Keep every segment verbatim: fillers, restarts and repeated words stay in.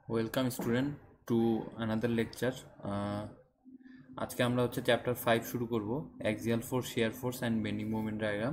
Welcome student to another lecture. আজকে আমরা হচ্ছে চ্যাপ্টার ফাইভ শুরু করব, axial force, shear force and bending moment diagram.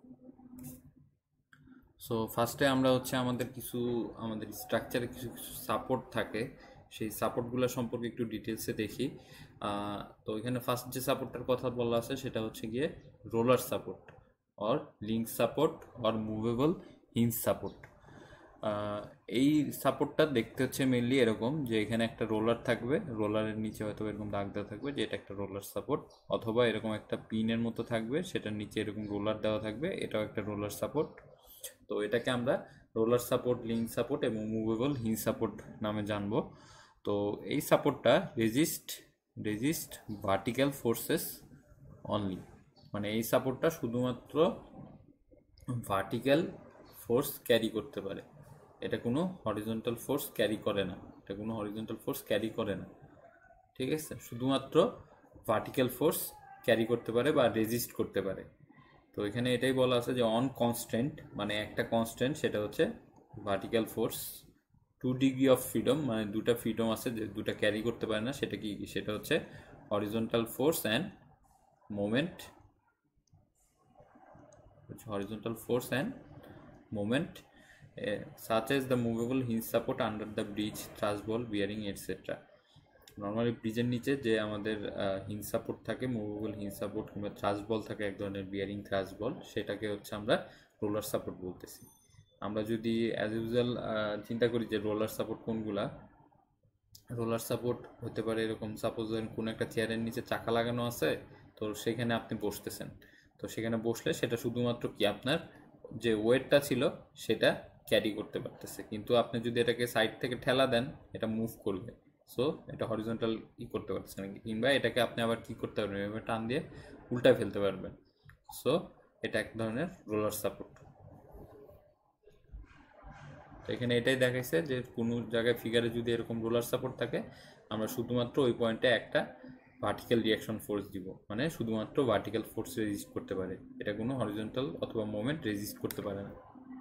So ফার্স্টে আমরা হচ্ছে আমাদের কিছু আমাদের স্ট্রাকচারে কিছু কিছু সাপোর্ট থাকে, সেই সাপোর্টগুলো সম্পর্কে একটু ডিটেলসে দেখি। তো এখানে ফার্স্ট যে সাপোর্টটার কথা বলা আছে সেটা হচ্ছে গিয়ে roller support or link support or movable hinge support. এই সাপোর্টটা দেখতে হচ্ছে মেনলি এরকম যে এখানে একটা রোলার থাকবে, রোলারের নিচে হয়তো এরকম দাগ দেওয়া থাকবে যে এটা একটা রোলার সাপোর্ট, অথবা এরকম একটা পিনের মতো থাকবে, সেটার নিচে এরকম রোলার দেওয়া থাকবে, এটাও একটা রোলার সাপোর্ট। তো এটাকে আমরা রোলার সাপোর্ট, লিঙ্ক সাপোর্ট এবং মুভেবল হিঞ্জ সাপোর্ট নামে জানবো। তো এই সাপোর্টটা resist resist vertical forces only, মানে এই সাপোর্টটা শুধুমাত্র ভার্টিক্যাল ফোর্স ক্যারি করতে পারে, এটা কোনো হরিজন্টাল ফোর্স ক্যারি করে না, এটা কোনো হরিজন্টাল ফোর্স ক্যারি করে না ঠিক আছে, শুধুমাত্র ভার্টিক্যাল ফোর্স ক্যারি করতে পারে বা রেজিস্ট করতে পারে। তো এখানে এটাই বলা আছে যে অন কনস্ট্যান্ট, মানে একটা কনস্ট্যান্ট, সেটা হচ্ছে vertical force, two degree of freedom, মানে দুটা ফ্রিডম আছে যে দুটা ক্যারি করতে পারে না, সেটা কি, সেটা হচ্ছে horizontal force and moment, horizontal force and moment Uh, such as the movable hinge support under the bridge, thrust ball, bearing et cetera. Normally ব্রিজের নিচে যে আমাদের হিঞ্জ সাপোর্ট থাকে, মুভেবল হিঞ্জ সাপোর্ট কিংবা থ্রাস্ট বল থাকে, এক ধরনের bearing thrust বল, সেটাকে হচ্ছে আমরা রোলার সাপোর্ট বলতেছি। আমরা যদি অ্যাজ ইউজুয়াল চিন্তা করি যে রোলার সাপোর্ট কোনগুলা, রোলার সাপোর্ট হতে পারে এরকম, সাপোজ কোনো একটা চেয়ারের নিচে চাকা লাগানো আছে, তো সেখানে আপনি বসতেছেন, তো সেখানে বসলে সেটা শুধুমাত্র কি আপনার যে ওয়েটটা ছিল সেটা ক্যারি করতে পারতেছে, কিন্তু আপনি যদি এটাকে সাইড থেকে ঠেলা দেন এটা মুভ করবে, সো এটা হরিজন্টাল ই করতে পারতেছে না, কিংবা এটাকে আপনি আবার কি করতে পারবেন, এভাবে টান দিয়ে উল্টায় ফেলতে পারবেন, সো এটা এক ধরনের রোলার সাপোর্ট। তো এখানে এটাই দেখাইছে যে কোনো জায়গায় ফিগারে যদি এরকম রোলার সাপোর্ট থাকে, আমরা শুধুমাত্র ওই পয়েন্টে একটা ভার্টিক্যাল রিয়াকশন ফোর্স দিব, মানে শুধুমাত্র ভার্টিক্যাল ফোর্স রেজিস্ট করতে পারে, এটা কোনো হরিজন্টাল অথবা মোমেন্ট রেজিস্ট করতে পারে না।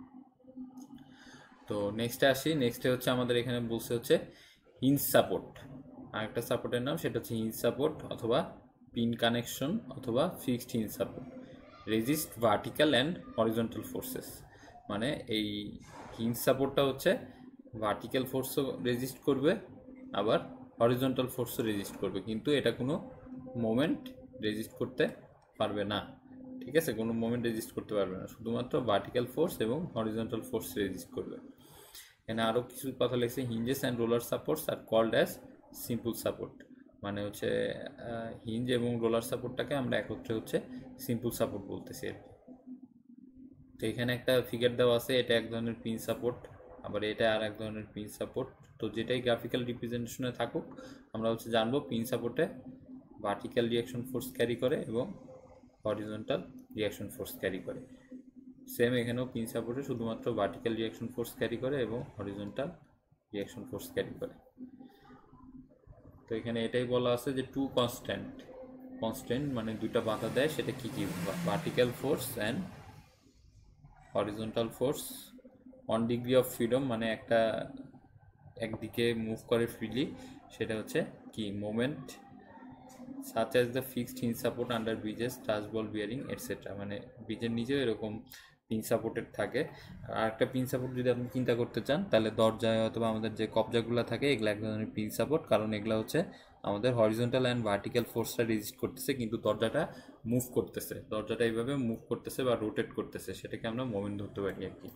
তো নেক্সটে আসি, নেক্সটে হচ্ছে আমাদের এখানে বলছে হচ্ছে হিঞ্জ সাপোর্ট, আরেকটা সাপোর্টের নাম সেটা হচ্ছে হিঞ্জ সাপোর্ট অথবা পিন কানেকশন অথবা fixed hinge support, resist vertical and horizontal forces. মানে এই হিঞ্জ সাপোর্টটা হচ্ছে ভার্টিক্যাল ফোর্সও রেজিস্ট করবে, আবার হরিজন্টাল ফোর্সও রেজিস্ট করবে, কিন্তু এটা কোনো মোমেন্ট রেজিস্ট করতে পারবে না, ঠিক আছে, কোনো মোমেন্ট রেজিস্ট করতে পারবে না, শুধুমাত্র ভার্টিক্যাল ফোর্স এবং হরিজন্টাল ফোর্স রেজিস্ট করবে। এখানে আরও কিছু কথা লিখছে, hinges and roller supports are called as simple support, মানে হচ্ছে হিঞ্জ এবং রোলার সাপোর্টটাকে আমরা একত্রে হচ্ছে সিম্পল সাপোর্ট বলতেছি আর কি। তো এখানে একটা ফিগার দেওয়া আছে, এটা এক ধরনের পিন সাপোর্ট, আবার এটা আর এক ধরনের পিন সাপোর্ট। তো যেটাই গ্রাফিক্যাল রিপ্রেজেন্টেশনে থাকুক, আমরা হচ্ছে জানবো পিন সাপোর্টে ভার্টিক্যাল রিয়াকশন ফোর্স ক্যারি করে এবং হরিজন্টাল রিয়াকশন ফোর্স ক্যারি করে। সেম এখানেও পিন সাপোর্টে শুধুমাত্র ভার্টিক্যাল রিয়াকশন ফোর্স ক্যারি করে এবং হরিজন্টাল রিয়াকশন ফোর্স ক্যারি করে। তো এখানে এটাই বলা আছে যে টু কনস্ট্যান্ট, কনস্ট্যান্ট মানে দুইটা বাধা দেয়, সেটা কি কি, vertical force and horizontal force on degree of freedom, মানে একটা একদিকে মুভ করে ফ্রিলি, সেটা হচ্ছে কি moment, such as the fixed hinge support under bridges, truss ball, bearing et cetera, মানে ব্রিজের নিচেও এরকম পিন সাপোর্টেড থাকে। আর একটা পিন সাপোর্ট যদি আপনি চিন্তা করতে চান, তাহলে দরজায় অথবা আমাদের যে কবজাগুলো থাকে এগুলো এক ধরনের পিন সাপোর্ট, কারণ এগুলো হচ্ছে আমাদের হরিজন্টাল অ্যান্ড ভার্টিক্যাল ফোর্সটা রেজিস্ট করতেছে, কিন্তু দরজাটা মুভ করতেছে, দরজাটা এইভাবে মুভ করতেছে বা রোটেট করতেছে, সেটাকে আমরা মোমেন্ট ধরতে পারি আর কি।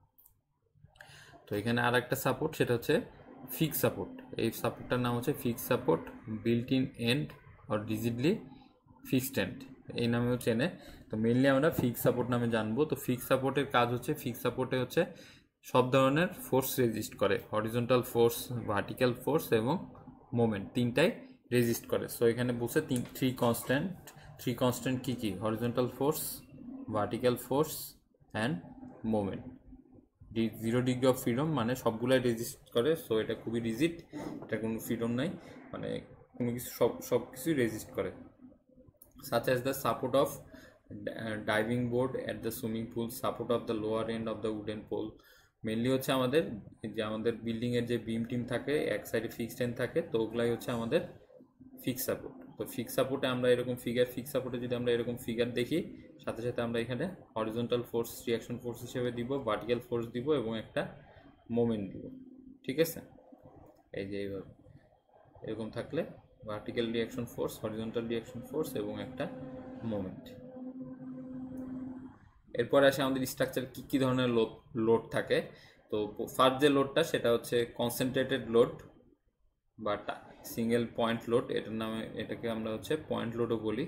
তো এখানে আর একটা সাপোর্ট, সেটা হচ্ছে ফিক্স সাপোর্ট, এই সাপোর্টটার নাম হচ্ছে fix support, built in end or rigidly fixed end, এই নামেও চেনে। তো মেনলি আমরা ফিক্স সাপোর্ট নামে জানবো। তো ফিক্স সাপোর্টের কাজ হচ্ছে, ফিক্স সাপোর্টে হচ্ছে সব ধরনের ফোর্স রেজিস্ট করে, হরিজন্টাল ফোর্স, ভার্টিক্যাল ফোর্স এবং মোমেন্ট, তিনটাই রেজিস্ট করে। সো এখানে বলছে তিন থ্রি কনস্ট্যান্ট, থ্রি কনস্ট্যান্ট কী কী, horizontal force, vertical force and moment. Zero degree of freedom মানে সবগুলাই রেজিস্ট করে, সো এটা খুবই রিজিড, এটা কোনো ফ্রিডম নাই, মানে কোনো কিছু সব সব কিছুই রেজিস্ট করে। such as the support of uh, diving board at the swimming pool, support of the lower end of the wooden pole, mainly হচ্ছে আমাদের যে আমাদের বিল্ডিংয়ের যে বিম টিম থাকে এক সাইডে ফিক্সড এন্ড থাকে, তো ওগুলাই হচ্ছে আমাদের ফিক্স সাপোর্ট। তো ফিক্স সাপোর্টে আমরা এরকম ফিগার ফিক্স সাপোর্টে যদি আমরা এরকম ফিগার দেখি, সাথে সাথে আমরা এখানে হরিজন্টাল ফোর্স রিয়াকশন ফোর্স হিসেবে দিব, ভার্টিক্যাল ফোর্স দিব এবং একটা মোমেন্ট দিব। ঠিক আছে, এই যে এইভাবে এরকম থাকলে vertical reaction force, horizontal reaction force এবং একটা মোমেন্ট। এরপরে আসে আমাদের স্ট্রাকচার কী কী ধরনের লোড লোড থাকে। তো ফার্স্ট যে লোডটা সেটা হচ্ছে কনসেন্ট্রেটেড লোড বা সিঙ্গেল পয়েন্ট লোড, এটার নামে এটাকে আমরা হচ্ছে পয়েন্ট লোডও বলি।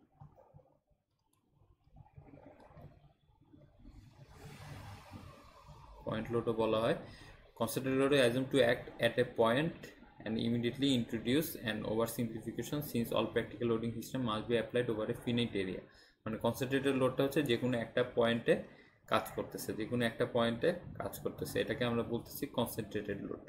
পয়েন্ট লোডও বলা হয়। Concentrated load assume to act at a point and immediately introduce an oversimplification since all practical loading system must be applied over a finite area। মানে কনসেন্ট্রেটেড লোডটা হচ্ছে যে কোনো একটা পয়েন্টে কাজ করতেছে, যে কোনো একটা পয়েন্টে কাজ করতেছে, এটাকে আমরা বলতেছি কনসেন্ট্রেটেড লোড।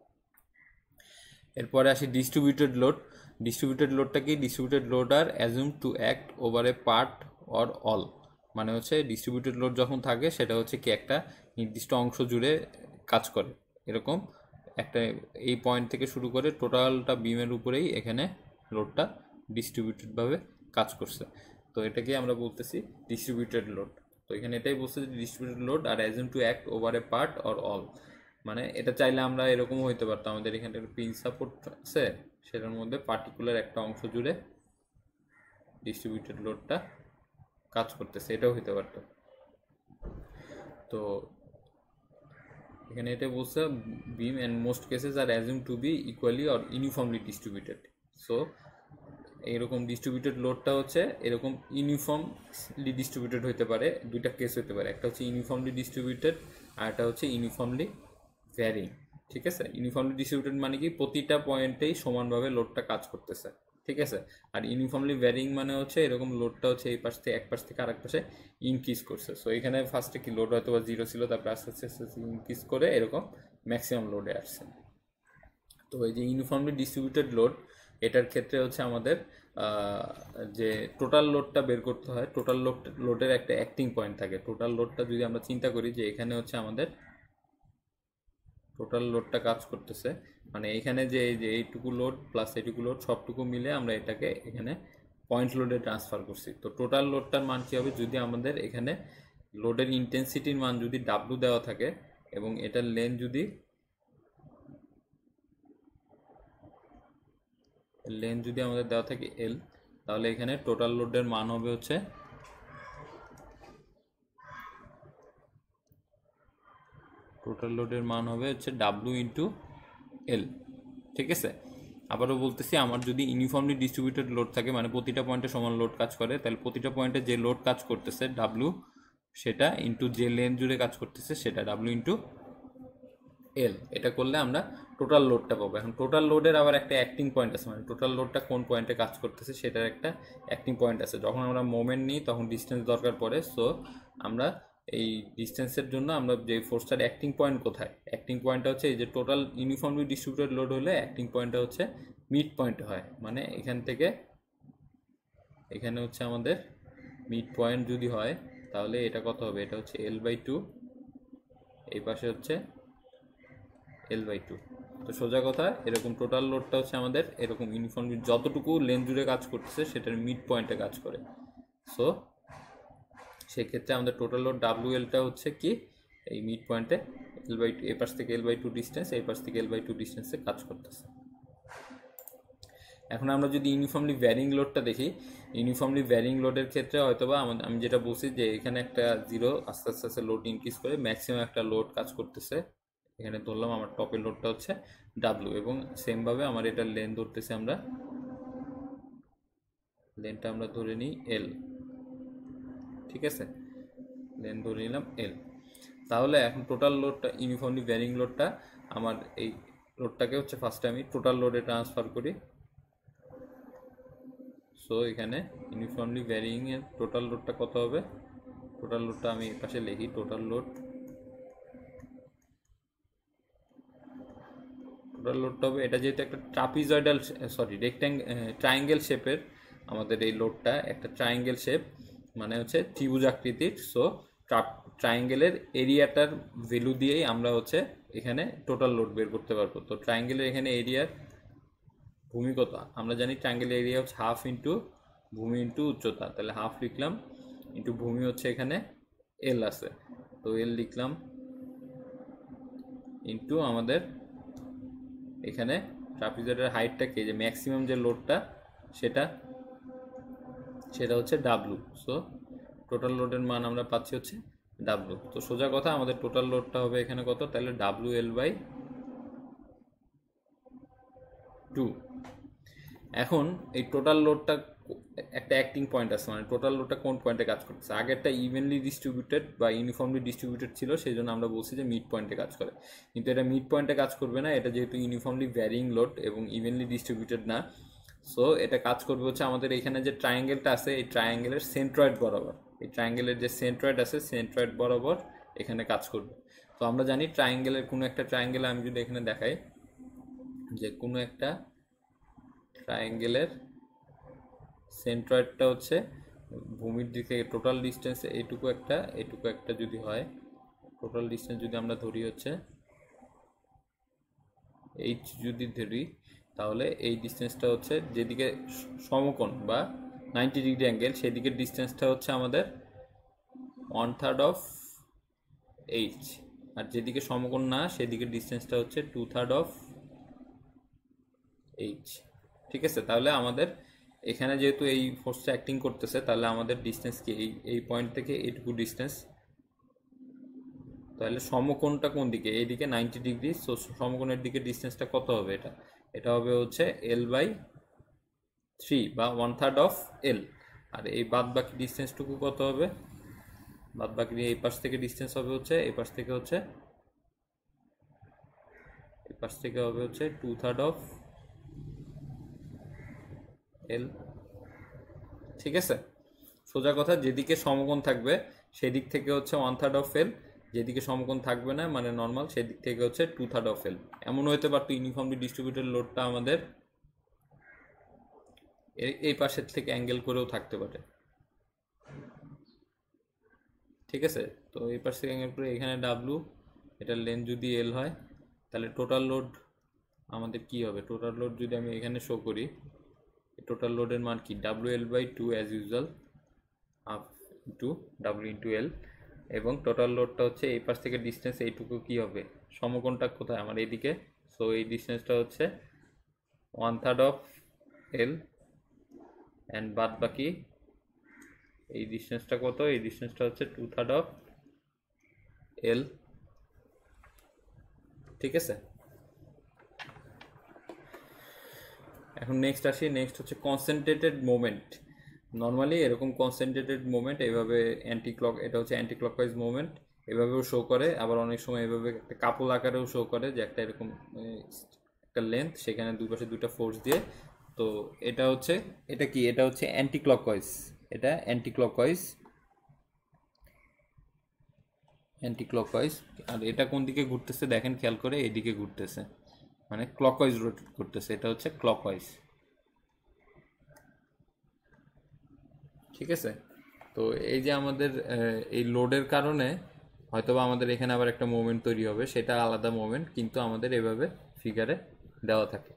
এরপরে আসি ডিস্ট্রিবিউটেড লোড। ডিস্ট্রিবিউটেড লোডটা কি? Distributed load are assume to act over a part or all. মানে হচ্ছে ডিস্ট্রিবিউটেড লোড যখন থাকে সেটা হচ্ছে কি একটা নির্দিষ্ট অংশ জুড়ে কাজ করে। এরকম একটা এই পয়েন্ট থেকে শুরু করে টোটালটা বিমের উপরেই এখানে লোডটা ডিস্ট্রিবিউটেডভাবে কাজ করছে, তো এটাকে আমরা বলতেছি ডিস্ট্রিবিউটেড লোড। তো এখানে এটাই বলছে যে distributed load are assume to act over a part or all. মানে এটা চাইলে আমরা এরকমও হইতে পারতাম, আমাদের এখানে একটা পিন সাপোর্ট আছে, সেটার মধ্যে পার্টিকুলার একটা অংশ জুড়ে ডিস্ট্রিবিউটেড লোডটা কাজ করতেছে, এটাও হইতে পারত। তো এখানে এটা বলছে beam and most cases are assume to be equally or uniformly distributed. So এরকম ডিস্ট্রিবিউটেড লোডটা হচ্ছে এরকম ইউনিফর্মলি ডিস্ট্রিবিউটেড হতে পারে। দুইটা কেস হতে পারে, একটা হচ্ছে ইউনিফর্মলি ডিস্ট্রিবিউটেড আর একটা হচ্ছে ইউনিফর্মলি ভ্যারিং। ঠিক আছে, ইউনিফর্মলি ডিস্ট্রিবিউটেড মানে কি প্রতিটা পয়েন্টেই সমানভাবে লোডটা কাজ করতেছে। ঠিক আছে, আর ইউনিফর্মলি ভ্যারিং মানে হচ্ছে এরকম লোডটা হচ্ছে এই পাশ থেকে এক পাশ থেকে আরেক পাশে ইনক্রিজ করছে। সো এখানে ফার্স্টে কি লোড হয়তো বা জিরো ছিল, তারপর আস্তে আস্তে আস্তে আস্তে ইনক্রিজ করে এরকম ম্যাক্সিমাম লোডে আসছে। তো এই যে ইউনিফর্মলি ডিস্ট্রিবিউটেড লোড, এটার ক্ষেত্রে হচ্ছে আমাদের যে টোটাল লোডটা বের করতে হয়, টোটাল লোড লোডের একটা অ্যাক্টিং পয়েন্ট থাকে। টোটাল লোডটা যদি আমরা চিন্তা করি যে এখানে হচ্ছে আমাদের টোটাল লোডটা কাজ করতেছে, মানে এখানে যে এই যে এইটুকু লোড প্লাস এইটুকু লোড সবটুকু মিলে আমরা এটাকে এখানে পয়েন্ট লোডে ট্রান্সফার করছি। তো টোটাল লোডটার মান কী হবে? যদি আমাদের এখানে লোডের ইন্টেন্সিটির মান যদি ডাব্লু দেওয়া থাকে এবং এটার লেন্থ যদি লেন্থ যদি আমাদের দেওয়া থাকে এল, তাহলে এখানে টোটাল লোডের মান হবে হচ্ছে টোটাল লোডের মান হবে হচ্ছে ডাব্লু ইন্টু এল। ঠিক আছে, আবারও বলতেছি, আমার যদি ইউনিফর্মলি ডিস্ট্রিবিউটেড লোড থাকে মানে প্রতিটা পয়েন্টে সমান লোড কাজ করে, তাহলে প্রতিটা পয়েন্টে যে লোড কাজ করতেছে ডাব্লু, সেটা ইন্টু যে লেন্থ জুড়ে কাজ করতেছে সেটা ডাব্লু ইন্টু এল। এটা করলে আমরা টোটাল লোডটা পাবো। এখন টোটাল লোডের আবার একটা অ্যাক্টিং পয়েন্ট আছে, মানে টোটাল লোডটা কোন পয়েন্টে কাজ করতেছে সেটার একটা অ্যাক্টিং পয়েন্ট আছে। যখন আমরা মোমেন্ট নিই তখন ডিস্টেন্স দরকার পড়ে। সো আমরা এই ডিস্টেন্সের জন্য আমরা যে ফোর্সটার অ্যাক্টিং পয়েন্ট কোথায়, অ্যাক্টিং পয়েন্টটা হচ্ছে এই যে টোটাল ইউনিফর্মলি ডিস্ট্রিবিউটেড লোড হলে অ্যাক্টিং পয়েন্টটা হচ্ছে মিড পয়েন্ট হয়। মানে এখান থেকে এখানে হচ্ছে আমাদের মিড পয়েন্ট যদি হয় তাহলে এটা কত হবে? এটা হচ্ছে এল বাই টু, এই পাশে হচ্ছে এল বাই টু। তো সোজা কথা, এরকম টোটাল লোডটা হচ্ছে আমাদের এরকম ইউনিফর্মলি যতটুকু লেন্থ জুড়ে কাজ করতেছে সেটার মিড পয়েন্টে কাজ করে। সো সেক্ষেত্রে আমাদের টোটাল লোড ডাব্লু এলটা হচ্ছে কি এই মিড পয়েন্টে এল বাই টু, এই পাশ থেকে এল বাই টু ডিস্টেন্স, এই পাশ থেকে এল বাই টু ডিস্টেন্সে কাজ করতেছে। এখন আমরা যদি ইউনিফর্মলি ভ্যারিং লোডটা দেখি, ইউনিফর্মলি ভ্যারিং লোডের ক্ষেত্রে হয়তোবা আমি যেটা বলছি যে এখানে একটা জিরো আস্তে আস্তে আস্তে লোড ইনক্রিজ করে ম্যাক্সিমাম একটা লোড কাজ করতেছে। এখানে ধরলাম আমার টপের লোডটা হচ্ছে ডাব্লু এবং সেমভাবে আমার এটার লেন্থ ধরতেছে, আমরা লেন্থটা আমরা ধরে নিই এল। ঠিক আছে, লেন্থ ধরে নিলাম এল। তাহলে এখন টোটাল লোডটা ইউনিফর্মলি ভ্যারিং লোডটা আমার এই লোডটাকে হচ্ছে ফার্স্টে আমি টোটাল লোডে ট্রান্সফার করি। সো এখানে ইউনিফর্মলি ভ্যারিং এর টোটাল লোডটা কত হবে? টোটাল লোডটা আমি এর পাশে লিখি, টোটাল লোড টোটাল লোডটা হবে এটা যেহেতু একটা ট্রাপিজয়েডাল সরি রেক্ট্যাঙ্গ ট্রায়াঙ্গেল শেপের, আমাদের এই লোডটা একটা ট্রায়াঙ্গেল শেপ মানে হচ্ছে ত্রিভুজ আকৃতির। সো ট্রায়াঙ্গেলের এরিয়াটার ভ্যালু দিয়েই আমরা হচ্ছে এখানে টোটাল লোড বের করতে পারবো। তো ট্রায়াঙ্গেলের এখানে এরিয়ার ভূমি কত, আমরা জানি ট্রায়াঙ্গেলের এরিয়া হচ্ছে হাফ ইন্টু ভূমি ইন্টু উচ্চতা, তাহলে হাফ লিখলাম, ইন্টু ভূমি হচ্ছে এখানে এল আছে, তো এল লিখলাম, ইন্টু আমাদের এখানে ট্রাপিজয়েডের হাইটটা কে, যে ম্যাক্সিমাম যে লোডটা সেটা সেটা হচ্ছে ডাব্লু। সো টোটাল লোডের মান আমরা পাচ্ছি হচ্ছে ডাব্লু। তো সোজা কথা আমাদের টোটাল লোডটা হবে এখানে কত, তাহলে ডাব্লু এল বাই টু। এখন এই টোটাল লোডটা একটা অ্যাক্টিং পয়েন্ট আছে, মানে টোটাল লোডটা কোন পয়েন্টে কাজ করতেছে। আগেরটা ইভেনলি ডিস্ট্রিবিউটেড বা ইউনিফর্মলি ডিস্ট্রিবিউটেড ছিল, সেই জন্য আমরা বলছি যে মিড পয়েন্টে কাজ করে, কিন্তু এটা মিড পয়েন্টে কাজ করবে না, এটা যেহেতু ইউনিফর্মলি ভ্যারিং লোড এবং ইভেনলি ডিস্ট্রিবিউটেড না, সো এটা কাজ করবে হচ্ছে আমাদের এখানে যে ট্রায়াঙ্গেলটা আছে এই ট্রায়াঙ্গেলের সেন্ট্রয়েড বরাবর, এই ট্রায়াঙ্গেলের যে সেন্ট্রয়েড আছে সেন্ট্রয়েড বরাবর এখানে কাজ করবে। তো আমরা জানি ট্রায়াঙ্গেলের কোনো একটা ট্রায়াঙ্গেল আমি যদি এখানে দেখাই, যে কোনো একটা ট্রায়াঙ্গেলের সেন্ট্রয়েডটা হচ্ছে ভূমির দিকে টোটাল ডিস্টেন্স এইটুকু একটা এইটুকু একটা যদি হয়, টোটাল ডিস্টেন্স যদি আমরা ধরি হচ্ছে এইচ যদি ধরি, তাহলে এই ডিস্টেন্সটা হচ্ছে যেদিকে সমকোণ বা নাইনটি ডিগ্রি অ্যাঙ্গেল সেদিকে ডিস্টেন্সটা হচ্ছে আমাদের ওয়ান থার্ড অফ এইচ, আর যেদিকে সমকোণ না সেদিকে ডিস্টেন্সটা হচ্ছে টু থার্ড অফ এইচ। ঠিক আছে, তাহলে আমাদের এখানে যেহেতু এই ফোর্সটা অ্যাক্টিং করতেছে, তাহলে আমাদের ডিস্টেন্স কি, এই এই পয়েন্ট থেকে এইটুকু ডিস্টেন্স, তাহলে সমকোণটা কোন দিকে, এইদিকে নাইনটি ডিগ্রি, সো সমকোণের দিকে ডিস্টেন্সটা কত হবে, এটা এটা হবে হচ্ছে এল বাই থ্রি বা ওয়ান থার্ড অফ এল। আর এই বাদ বাকি ডিস্টেন্সটুকু কত হবে, বাদ বাকি এই পাশ থেকে ডিস্টেন্স হবে হচ্ছে এই পাশ থেকে হচ্ছে এই পাশ থেকে হবে হচ্ছে টু থার্ড অফ এল। ঠিক আছে, সোজা কথা যেদিকে সমকোণ থাকবে সেদিক থেকে হচ্ছে ওয়ান থার্ড অফ এল, যেদিকে সমকোণ থাকবে না মানে নর্মাল সেদিক থেকে হচ্ছে টু থার্ড অফ এল। এমন হতে পারতো ইউনিফর্মলি ডিস্ট্রিবিউটেড লোডটা আমাদের এই পাশের থেকে অ্যাঙ্গেল করেও থাকতে পারে। ঠিক আছে, তো এই পাশ থেকে অ্যাঙ্গেল করে এখানে ডাব্লু, এটার লেন্থ যদি এল হয়, তাহলে টোটাল লোড আমাদের কি হবে, টোটাল লোড যদি আমি এখানে শো করি, টোটাল লোডের মান কি, W L by two as usual, half into W into L, এবং টোটাল লোডটা হচ্ছে এই পাশ থেকে ডিস্টেন্স এইটুকু কি হবে, সমকোণটা কোথায় আমার এইদিকে, সো এই ডিস্টেন্সটা হচ্ছে one third of L, and বাদ বাকি এই ডিস্টেন্সটা কত, এই ডিস্টেন্সটা হচ্ছে টু থার্ড অফ এল। ঠিক আছে, এখন নেক্সট আসি, নেক্সট হচ্ছে কনসেন্ট্রেটেড মোমেন্ট। নর্মালি এরকম কনসেন্ট্রেটেড মোমেন্ট এইভাবে অ্যান্টি ক্লক, এটা হচ্ছে অ্যান্টি ক্লকওয়াইজ মোমেন্ট, এভাবেও শো করে, আবার অনেক সময় এভাবে একটা কাপল আকারেও শো করে, যে একটা এরকম একটা লেন্থ, সেখানে দুই পাশে দুইটা ফোর্স দিয়ে। তো এটা হচ্ছে এটা কি, এটা হচ্ছে অ্যান্টি ক্লকওয়াইজ, এটা অ্যান্টি ক্লকওয়াইজ অ্যান্টি ক্লকওয়াইজ আর এটা কোন দিকে ঘুরতেছে দেখেন খেয়াল করে, এইদিকে ঘুরতেছে, মানে ক্লকওয়াইজ রোটেট করতেছে, এটা হচ্ছে ক্লকওয়াইজ। ঠিক আছে, তো এই যে আমাদের এই লোডের কারণে হয়তোবা আমাদের এখানে আবার একটা মোমেন্ট তৈরি হবে, সেটা আলাদা মোমেন্ট, কিন্তু আমাদের এভাবে ফিগারে দেওয়া থাকে।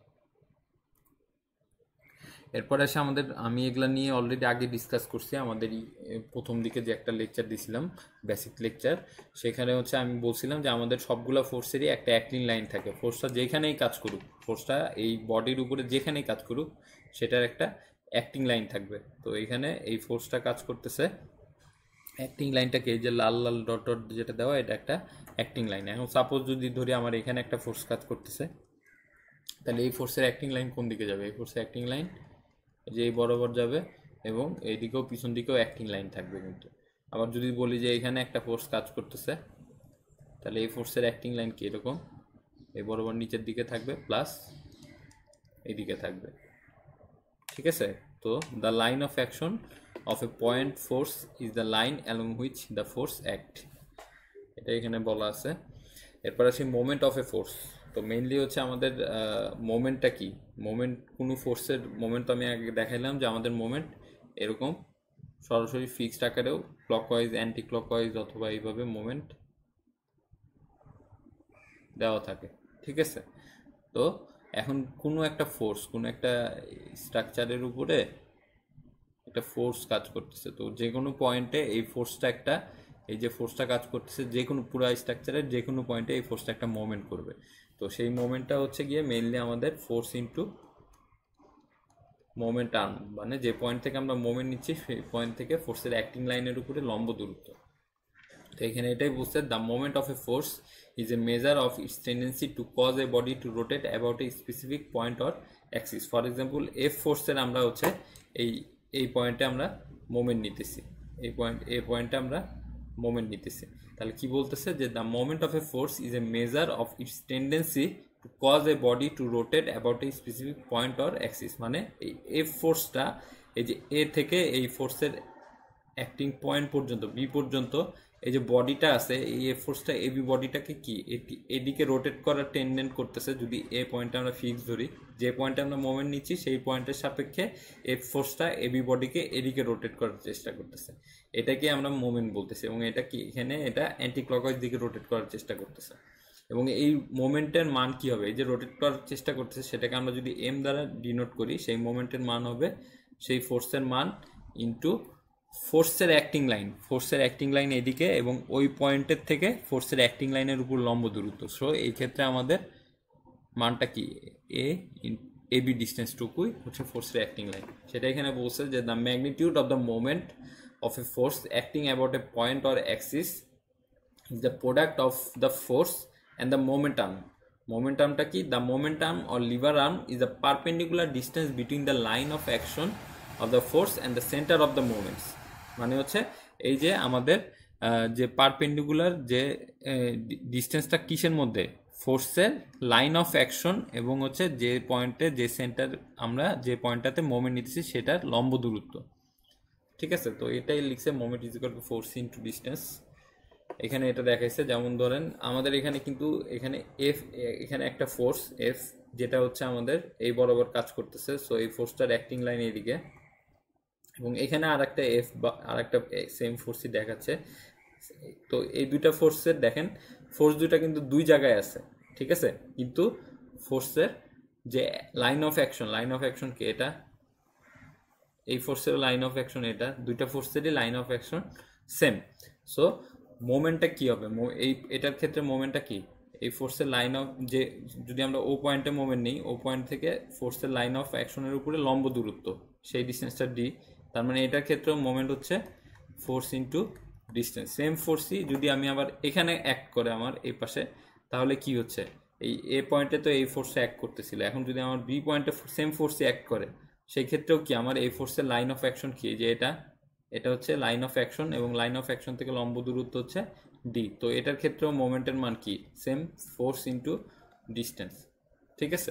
এরপর এসে আমাদের, আমি এগুলা নিয়ে অলরেডি আগে ডিসকাস করছি আমাদের প্রথম দিকে যে একটা লেকচার দিছিলাম, বেসিক লেকচার, সেখানে হচ্ছে আমি বলছিলাম যে আমাদের সবগুলা ফোর্সেরই একটা অ্যাক্টিং লাইন থাকে, ফোর্সটা যেখানেই কাজ করুক, ফোর্সটা এই বডির উপরে যেখানেই কাজ করুক সেটার একটা অ্যাক্টিং লাইন থাকবে। তো এখানে এই ফোর্সটা কাজ করতেছে, অ্যাক্টিং লাইনটাকে এই যে লাল লাল ডট ডট যেটা দেওয়া, এটা একটা অ্যাক্টিং লাইন। এখন সাপোজ যদি ধরি আমার এখানে একটা ফোর্স কাজ করতেছে, তাহলে এই ফোর্সের অ্যাক্টিং লাইন কোন দিকে যাবে, এই ফোর্সের অ্যাক্টিং লাইন যে এই বরাবর যাবে, এবং এইদিকেও পিছন দিকেও অ্যাক্টিং লাইন থাকবে। কিন্তু আবার যদি বলি যে এখানে একটা ফোর্স কাজ করতেছে, তাহলে এই ফোর্সের অ্যাক্টিং লাইন কি এরকম এই বরাবর নিচের দিকে থাকবে, প্লাস এইদিকে থাকবে। ঠিক আছে, তো the line of action of a point force is the line along which the force act, এটা এখানে বলা আছে। এরপর আসি মোমেন্ট অফ এ ফোর্স। তো মেইনলি হচ্ছে আমাদের মোমেন্টটা কি, মোমেন্ট কোনো ফোর্সের মোমেন্ট তো আমি আগে দেখাইলাম যে আমাদের মোমেন্ট এরকম সরাসরি ফিক্সড আকারেও ক্লকওয়াইজ অ্যান্টি ক্লকওয়াইজ অথবা এইভাবে মোমেন্ট দেওয়া থাকে। ঠিক আছে, তো এখন কোনো একটা ফোর্স, কোনো একটা স্ট্রাকচারের উপরে একটা ফোর্স কাজ করতেছে, তো যে কোনো পয়েন্টে এই ফোর্সটা একটা, এই যে ফোর্সটা কাজ করতেছে যে কোনো পুরো স্ট্রাকচারের যে কোনো পয়েন্টে এই ফোর্সটা একটা মোমেন্ট করবে। তো সেই মোমেন্টটা হচ্ছে গিয়ে মেইনলি আমাদের ফোর্স ইন্টু মোমেন্ট আর্ম, মানে যে পয়েন্ট থেকে আমরা মোমেন্ট নিচ্ছি সেই পয়েন্ট থেকে ফোর্সের অ্যাক্টিং লাইনের উপরে লম্ব দূরত্ব। তো এখানে এটাই বুঝতে, the moment of a force is a measure of its tendency to cause a body to rotate about a specific point or axis. For example F ফোর্সের আমরা হচ্ছে এই এই পয়েন্টে আমরা মোমেন্ট নিতেছি, এই পয়েন্ট এই পয়েন্টে আমরা মোমেন্ট নিতেছি। তাহলে কি বলতেছে যে the moment of a force is a measure of its tendency to cause a body to rotate about a specific point or axis. মানে এই এফ ফোর্সটা, এই যে এ থেকে এই ফোর্সের অ্যাক্টিং পয়েন্ট পর্যন্ত বি পর্যন্ত এই যে বডিটা আছে, এই এফ ফোর্সটা এবি বডিটাকে কি এদিকে রোটেট করার টেন্ডেন্ট করতেছে। যদি এ পয়েন্টে আমরা ফিক্স ধরি, যে পয়েন্টে আমরা মোমেন্ট নিচ্ছি সেই পয়েন্টের সাপেক্ষে এফ ফোর্সটা এবি বডিকে এদিকে রোটেট করার চেষ্টা করতেছে, এটাকে আমরা মোমেন্ট বলতেছি। এবং এটা কি এখানে এটা অ্যান্টি ক্লকওয়াইজ দিকে রোটেট করার চেষ্টা করতেছে। এবং এই মোমেন্টের মান কি হবে, এই যে রোটেট করার চেষ্টা করতেছে সেটাকে আমরা যদি এম দ্বারা ডিনোট করি, সেই মোমেন্টের মান হবে সেই ফোর্সের মান ইন্টু ফোর্সের অ্যাক্টিং লাইন, ফোর্সের অ্যাক্টিং লাইন এদিকে এবং ওই পয়েন্টের থেকে ফোর্সের অ্যাক্টিং লাইনের উপর লম্ব দূরত্ব। সো এই ক্ষেত্রে আমাদের মানটা কি, এ এ বি ডিস্টেন্সটুকুই হচ্ছে ফোর্সের অ্যাক্টিং লাইন। সেটা এখানে বলছে যে the magnitude of the moment of a force acting about a point or axis is the product of the force and the momentum. মোমেন্টামটা কি, the momentum or lever arm is the perpendicular distance between the line of action of the force and the centre of the moments. মানে হচ্ছে এই যে আমাদের যে perpendicular যে ডিস্টেন্সটা কিসের মধ্যে, ফোর্সের লাইন অফ অ্যাকশন এবং হচ্ছে যে পয়েন্টে যে সেন্টার আমরা যে পয়েন্টটাতে মোমেন্ট নিতেছি সেটার লম্ব দূরত্ব। ঠিক আছে, তো এটাই লিখছে moment is equal to force into distance. এখানে এটা দেখাইছে, যেমন ধরেন আমাদের এখানে কিন্তু এখানে এফ, এখানে একটা ফোর্স এফ যেটা হচ্ছে আমাদের এই বরাবর কাজ করতেছে। সো এই ফোর্সটার অ্যাক্টিং লাইন এইদিকে, এবং এখানে আর একটা এফ বা আর একটা সেম ফোর্সই দেখাচ্ছে। তো এই দুইটা ফোর্সের দেখেন, ফোর্স দুইটা কিন্তু দুই জায়গায় আছে। ঠিক আছে, কিন্তু ফোর্সের যে line of action, line of action কি, এটা এই ফোর্সের লাইন অফ অ্যাকশন, এটা দুইটা ফোর্সেরই line of action same. So মোমেন্টটা কি হবে, এই এটার ক্ষেত্রে মোমেন্টটা কি, এই ফোর্সের লাইন অফ, যে যদি আমরা ও পয়েন্টে মোমেন্ট নিই, ও পয়েন্ট থেকে ফোর্সের লাইন অফ অ্যাকশনের উপরে লম্ব দূরত্ব, সেই ডিস্টেন্সটা ডি। তার মানে এটার ক্ষেত্রেও মোমেন্ট হচ্ছে ফোর্স ইন্টু ডিস্টেন্স। সেম ফোর্সই যদি আমি আবার এখানে অ্যাক্ট করে আমার এই পাশে, তাহলে কি হচ্ছে, এই এ পয়েন্টে তো এই ফোর্সে অ্যাক্ট করতেছিল, এখন যদি আমার বি পয়েন্টে সেম ফোর্সে অ্যাক্ট করে, সেই ক্ষেত্রেও কি আমার এই ফোর্সের লাইন অফ অ্যাকশন কি, যে এটা এটা হচ্ছে লাইন অফ অ্যাকশন এবং লাইন অফ অ্যাকশন থেকে লম্ব দূরত্ব হচ্ছে ডি। তো এটার ক্ষেত্রেও মোমেন্টের মান কি, সেম ফোর্স ইন্টু ডিস্টেন্স। ঠিক আছে,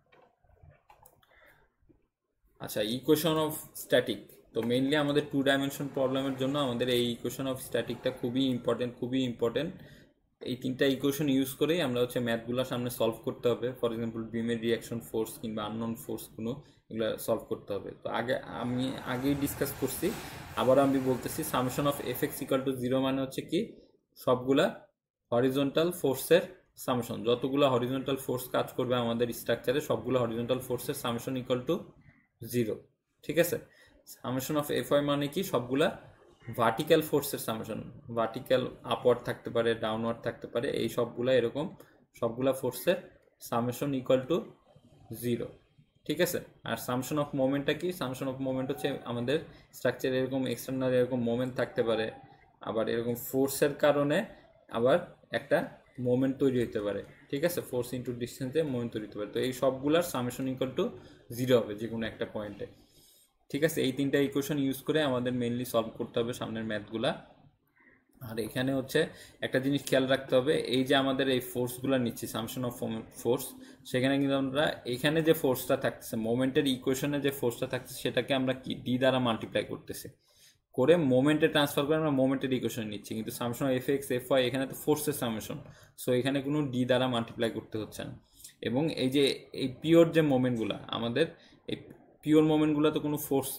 আচ্ছা ইকুয়েশন অফ স্ট্যাটিক। তো মেইনলি আমাদের টু ডাইমেনশন প্রবলেমের জন্য আমাদের এই ইকুয়েশন অফ স্ট্যাটিকটা খুবই ইম্পর্টেন্ট, খুবই ইম্পর্টেন্ট। এই তিনটা ইকুয়েশন ইউজ করেই আমরা হচ্ছে ম্যাথগুলো সামনে সলভ করতে হবে। ফর এক্সাম্পল বিমের রিয়াকশন ফোর্স কিংবা আননোন ফোর্স কোনো, এগুলো সলভ করতে হবে। তো আগে আমি আগেই ডিসকাস করছি, আবার আমি বলতেছি, summation of F X equal to zero মানে হচ্ছে কি, সবগুলা হরিজন্টাল ফোর্সের সামেশন, যতগুলো হরিজন্টাল ফোর্স কাজ করবে আমাদের স্ট্রাকচারে সবগুলো হরিজন্টাল ফোর্সের সামেশন ইকুয়াল টু জিরো। ঠিক আছে, সামেশন অফ এফ ওয়াই মানে কি, সবগুলা ভার্টিক্যাল ফোর্সের সামেশন, ভার্টিক্যাল আপওয়ার্ড থাকতে পারে, ডাউনওয়ার্ড থাকতে পারে, এই সবগুলা এরকম সবগুলা ফোর্সের সামেশন ইকুয়াল টু জিরো। ঠিক আছে, আর সামেশন অফ মোমেন্টটা কি, সামেশন অফ মোমেন্ট হচ্ছে আমাদের স্ট্রাকচারে এরকম এক্সটার্নাল এরকম মোমেন্ট থাকতে পারে, আবার এরকম ফোর্সের কারণে আবার একটা মোমেন্ট তৈরি হতে পারে। ঠিক আছে, ফোর্স ইন্টু ডিস্টেন্সে মোমেন্ট তৈরি হতে পারে। তো এই সবগুলার সামেশন ইকুয়াল টু জিরো হবে যে কোনো একটা পয়েন্টে। ঠিক আছে, এই তিনটা ইকুয়েশন ইউজ করে আমাদের মেইনলি সলভ করতে হবে সামনের ম্যাথগুলা। আর এখানে হচ্ছে একটা জিনিস খেয়াল রাখতে হবে, এই যে আমাদের এই ফোর্সগুলো নিচ্ছি সামেশন অফ ফোর্স, সেখানে কিন্তু আমরা এখানে যে ফোর্সটা থাকতেছে, মোমেন্টের ইকুয়েশনে যে ফোর্সটা থাকছে সেটাকে আমরা কি ডি দ্বারা মাল্টিপ্লাই করতেছি, করে মোমেন্টে ট্রান্সফার করে আমরা মোমেন্টের ইকুয়েশন নিচ্ছি। কিন্তু summation F X F Y এখানে তো ফোর্সের সামেশন, সো এখানে কোনো ডি দ্বারা মাল্টিপ্লাই করতে হচ্ছে না। এবং এই যে এই পিওর যে মোমেন্টগুলো আমাদের, এই পিওর মোমেন্টগুলো তো কোনো ফোর্স না,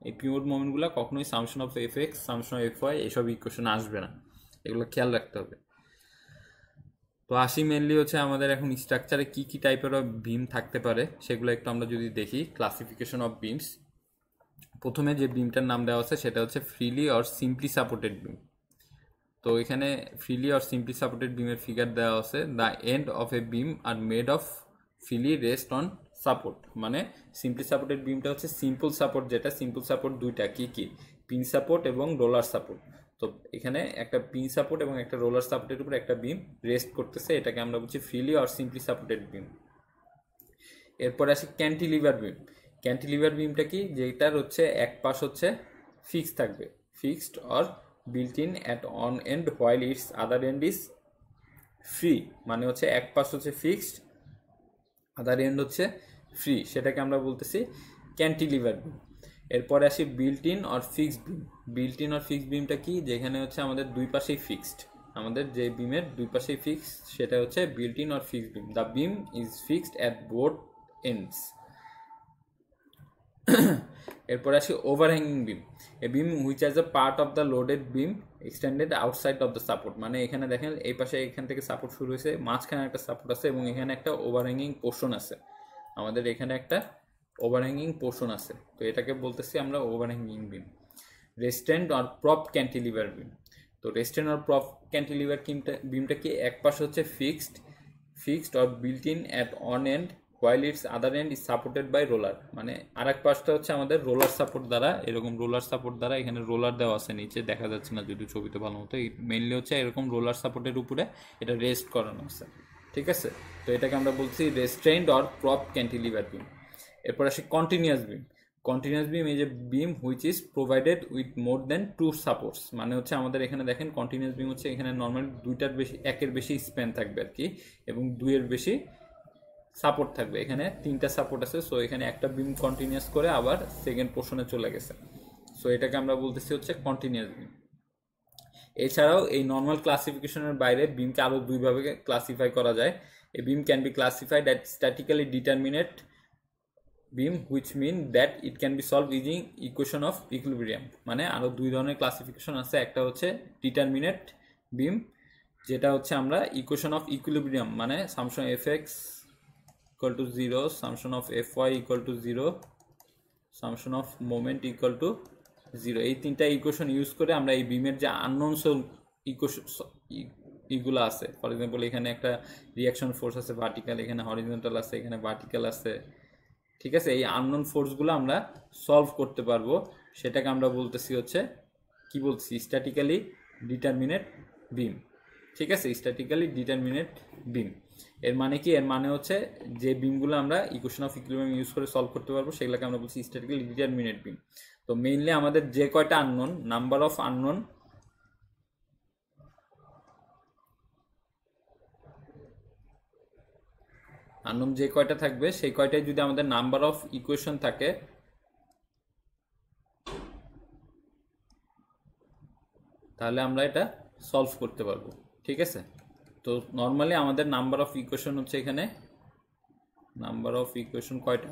এই পিভট মোমেন্টগুলো কখনোই summation of F X summation of F Y এসব ইকুয়েশন আসবে না, এগুলো খেয়াল রাখতে হবে। তো আসি মেনলি হচ্ছে আমাদের এখন স্ট্রাকচারে কি কি টাইপের অফ বিম থাকতে পারে সেগুলো একটু আমরা যদি দেখি। ক্লাসিফিকেশন অফ বিমস, প্রথমে যে বিমটার নাম দেওয়া আছে সেটা হচ্ছে freely or simply supported beam. তো এখানে ফ্রিলি অর সিম্পলি সাপোর্টেড বিমের ফিগার দেওয়া আছে। The end of a beam are made of freely rest on support, মানে সিম্পলি সাপোর্টেড বিমটা হচ্ছে সিম্পল সাপোর্ট, যেটা সিম্পল সাপোর্ট দুইটা কি কি পিন সাপোর্ট এবং রোলার সাপোর্ট। তো এখানে একটা পিন সাপোর্ট এবং একটা রোলার সাপোর্টের উপর একটা বিম রেস্ট করতেছে, এটাকে আমরা বলছি freely or simply supported beam. এরপরে আসি ক্যান্টিলিভার বিম। ক্যান্টিলিভার বিমটা কি, যেটার হচ্ছে এক পাশ হচ্ছে ফিক্সড থাকবে, fixed or built in at on end while its other end is free, মানে হচ্ছে এক পাশ হচ্ছে ফিক্সড, আদার এন্ড হচ্ছে ফ্রি, সেটাকে আমরা বলতেছি ক্যান্টিলিভার বিম। এরপরে আসি built in or fixed beam. Built in or fixed বিমটা কি, যেখানে হচ্ছে আমাদের দুই পাশেই ফিক্সড, আমাদের যে বিমের দুই পাশেই ফিক্সড সেটা হচ্ছে built in or fixed beam. The beam is fixed at both ends. এরপর আসি overhanging beam. A beam which has a part of the loaded beam extended outside of the support, মানে এখানে দেখেন এই পাশে এখান থেকে সাপোর্ট শুরু হয়েছে, মাঝখানে একটা সাপোর্ট আছে এবং এখানে একটা ওভারহ্যাঙ্গিং পোর্শন আছে, আমাদের এখানে একটা ওভারহ্যাঙ্গিং পোর্শন আছে, তো এটাকে বলতেছি আমরা overhanging beam. Restrained or prop cantilever beam. তো রেস্টেন্ট অর প্রপ ক্যান্টিলিভার বিমটা বিমটা কি, এক পাশে হচ্ছে fixed fixed or built in at on end while its other end is supported by roller, মানে আরেক পাশটা হচ্ছে আমাদের রোলার সাপোর্ট দ্বারা, এরকম রোলার সাপোর্ট দ্বারা, এখানে রোলার দেওয়া আছে নিচে দেখা যাচ্ছে না যদি ছবিতে ভালো মতো, মেইনলি হচ্ছে এরকম রোলার সাপোর্টের উপরে এটা রেস্ট করানো আছে, ঠিক আছে। তো এটাকে আমরা বলছি restrained or prop cantilever beam. এরপর আসি কন্টিনিউয়াস বিম। কন্টিনিউয়াস বিম এই যে beam which is provided with more than two supports, মানে হচ্ছে আমাদের এখানে দেখেন কন্টিনিউয়াস বিম হচ্ছে এখানে নর্মালি দুইটার বেশি একের বেশি স্প্যান থাকবে আর কি, এবং দুইয়ের বেশি সাপোর্ট থাকবে, এখানে তিনটা সাপোর্ট আছে, সো এখানে একটা বিম কন্টিনিউয়াস করে আবার সেকেন্ড পোর্শনে চলে গেছে, সো এটাকে আমরা বলতেছি হচ্ছে কন্টিনিউয়াস বিম। এছাড়াও এই নর্মাল ক্লাসিফিকেশনের বাইরে বিমকে আরও দুইভাবে ক্লাসিফাই করা যায়। A beam can be classified at statically determinate beam which mean that it can be solve using equation of equilibrium, মানে আরও দুই ধরনের ক্লাসিফিকেশন আছে। একটা হচ্ছে ডিটারমিনেট বিম, যেটা হচ্ছে আমরা ইকুয়েশন অফ ইকুইলিব্রিয়াম, মানে summation F X equal to zero, summation of fy equal to zero, summation of moment equal to zero, এই তিনটা ইকুয়েশন ইউজ করে আমরা এই বিমের যে আননোন ইকুয়েশন এগুলো আছে, ফর এক্সাম্পল এখানে একটা রিয়াকশন ফোর্স আছে ভার্টিক্যাল, এখানে হরিজন্টাল আছে, এখানে ভার্টিক্যাল আছে, ঠিক আছে, এই আননোন ফোর্সগুলো আমরা সলভ করতে পারবো, সেটাকে আমরা বলতেছি হচ্ছে কি বলছি স্ট্যাটিক্যালি ডিটারমিনেট বিম, ঠিক আছে, স্ট্যাটিক্যালি ডিটারমিনেট বিম। এর মানে কি, এর মানে হচ্ছে যে বিমগুলো আমরা ইকুয়েশন অফ ইকুইলিব্রিয়াম ইউজ করে সলভ করতে পারবো সেগুলোকে আমরা বলছি স্ট্যাটিক্যালি ডিটারমিনেট বিম। তো মেইনলি আমাদের যে কয়টা unknown, number of unknown unknown যে কয়টা থাকবে সেই কয়টাই যদি আমাদের নাম্বার অফ ইকুয়েশন থাকে তাহলে আমরা এটা সলভ করতে পারবো, ঠিক আছে। তো নর্মালি আমাদের নাম্বার অফ ইকুয়েশন হচ্ছে এখানে নাম্বার অফ ইকুয়েশন কয়টা,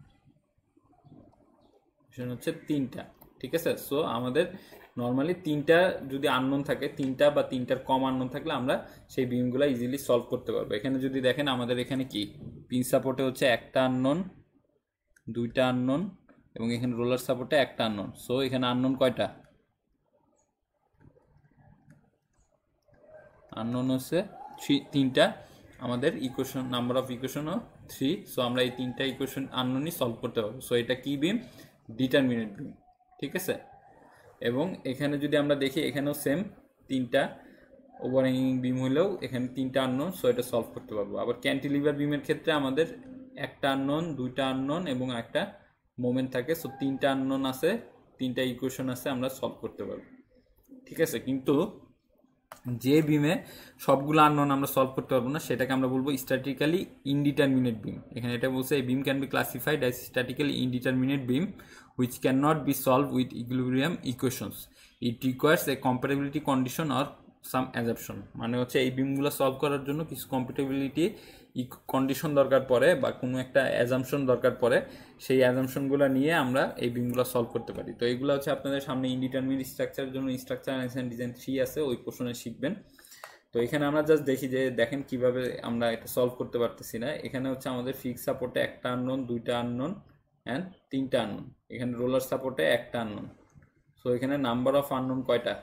ইকুয়েশন হচ্ছে তিনটা, ঠিক আছে। সো আমাদের নর্মালি তিনটা যদি আননোন থাকে, তিনটা বা তিনটার কম আননোন থাকলে আমরা সেই বিমগুলো ইজিলি সলভ করতে পারবো। এখানে যদি দেখেন আমাদের এখানে কি পিন সাপোর্টে হচ্ছে একটা আননোন, দুইটা আননোন, এবং এখানে রোলার সাপোর্টে একটা আননোন, সো এখানে আননোন কয়টা, আননোন হচ্ছে থ্রি, তিনটা, আমাদের ইকুয়েশন নাম্বার অফ ইকুয়েশনও থ্রি, সো আমরা এই তিনটা ইকুয়েশন আননোনই সলভ করতে পারবো। সো এটা কি বিম, ডিটারমিনেট বিম, ঠিক আছে। এবং এখানে যদি আমরা দেখি এখানেও সেম তিনটা ওভারহ্যাঙ্গিং বিম হলেও এখানে তিনটা আননোন, সো এটা সলভ করতে পারবো। আবার ক্যান্টিলিভার বিমের ক্ষেত্রে আমাদের একটা আননোন, দুইটা আননোন এবং একটা মোমেন্ট থাকে, সো তিনটা আননোন আছে, তিনটা ইকুয়েশন আছে, আমরা সলভ করতে পারবো, ঠিক আছে। কিন্তু যে বিমে সবগুলো আননোন আমরা সলভ করতে পারবো না সেটাকে আমরা বলবো স্ট্যাটিক্যালি ইনডিটারমিনেট বিম। এখানে এটা বলছে এই beam can be classified as statically indeterminate beam which cannot be solved with equilibrium equations. It requires a compatibility condition or some assumption, মানে হচ্ছে এই বিমগুলো সলভ করার জন্য কিছু কম্পিটেবিলিটি কন্ডিশন দরকার পড়ে বা কোনো একটা অ্যাজাম্পশন দরকার পড়ে, সেই অ্যাজাম্পশনগুলো নিয়ে আমরা এই বিমগুলো সলভ করতে পারি। তো এইগুলো হচ্ছে আপনাদের সামনে ইনডিটারমিনেট স্ট্রাকচারের জন্য স্ট্রাকচার অ্যান্ড ডিজাইন থ্রি আছে, ওই পোর্শনে শিখবেন। তো এখানে আমরা জাস্ট দেখি যে দেখেন কিভাবে আমরা এটা সলভ করতে পারতেছি না। এখানে হচ্ছে আমাদের ফিক্স সাপোর্টে একটা আননোন, দুইটা আননোন অ্যান্ড তিনটা আননোন। এখানে রোলার সাপোর্টে একটা আননোন। সো এখানে নাম্বার অফ আননোন কয়টা?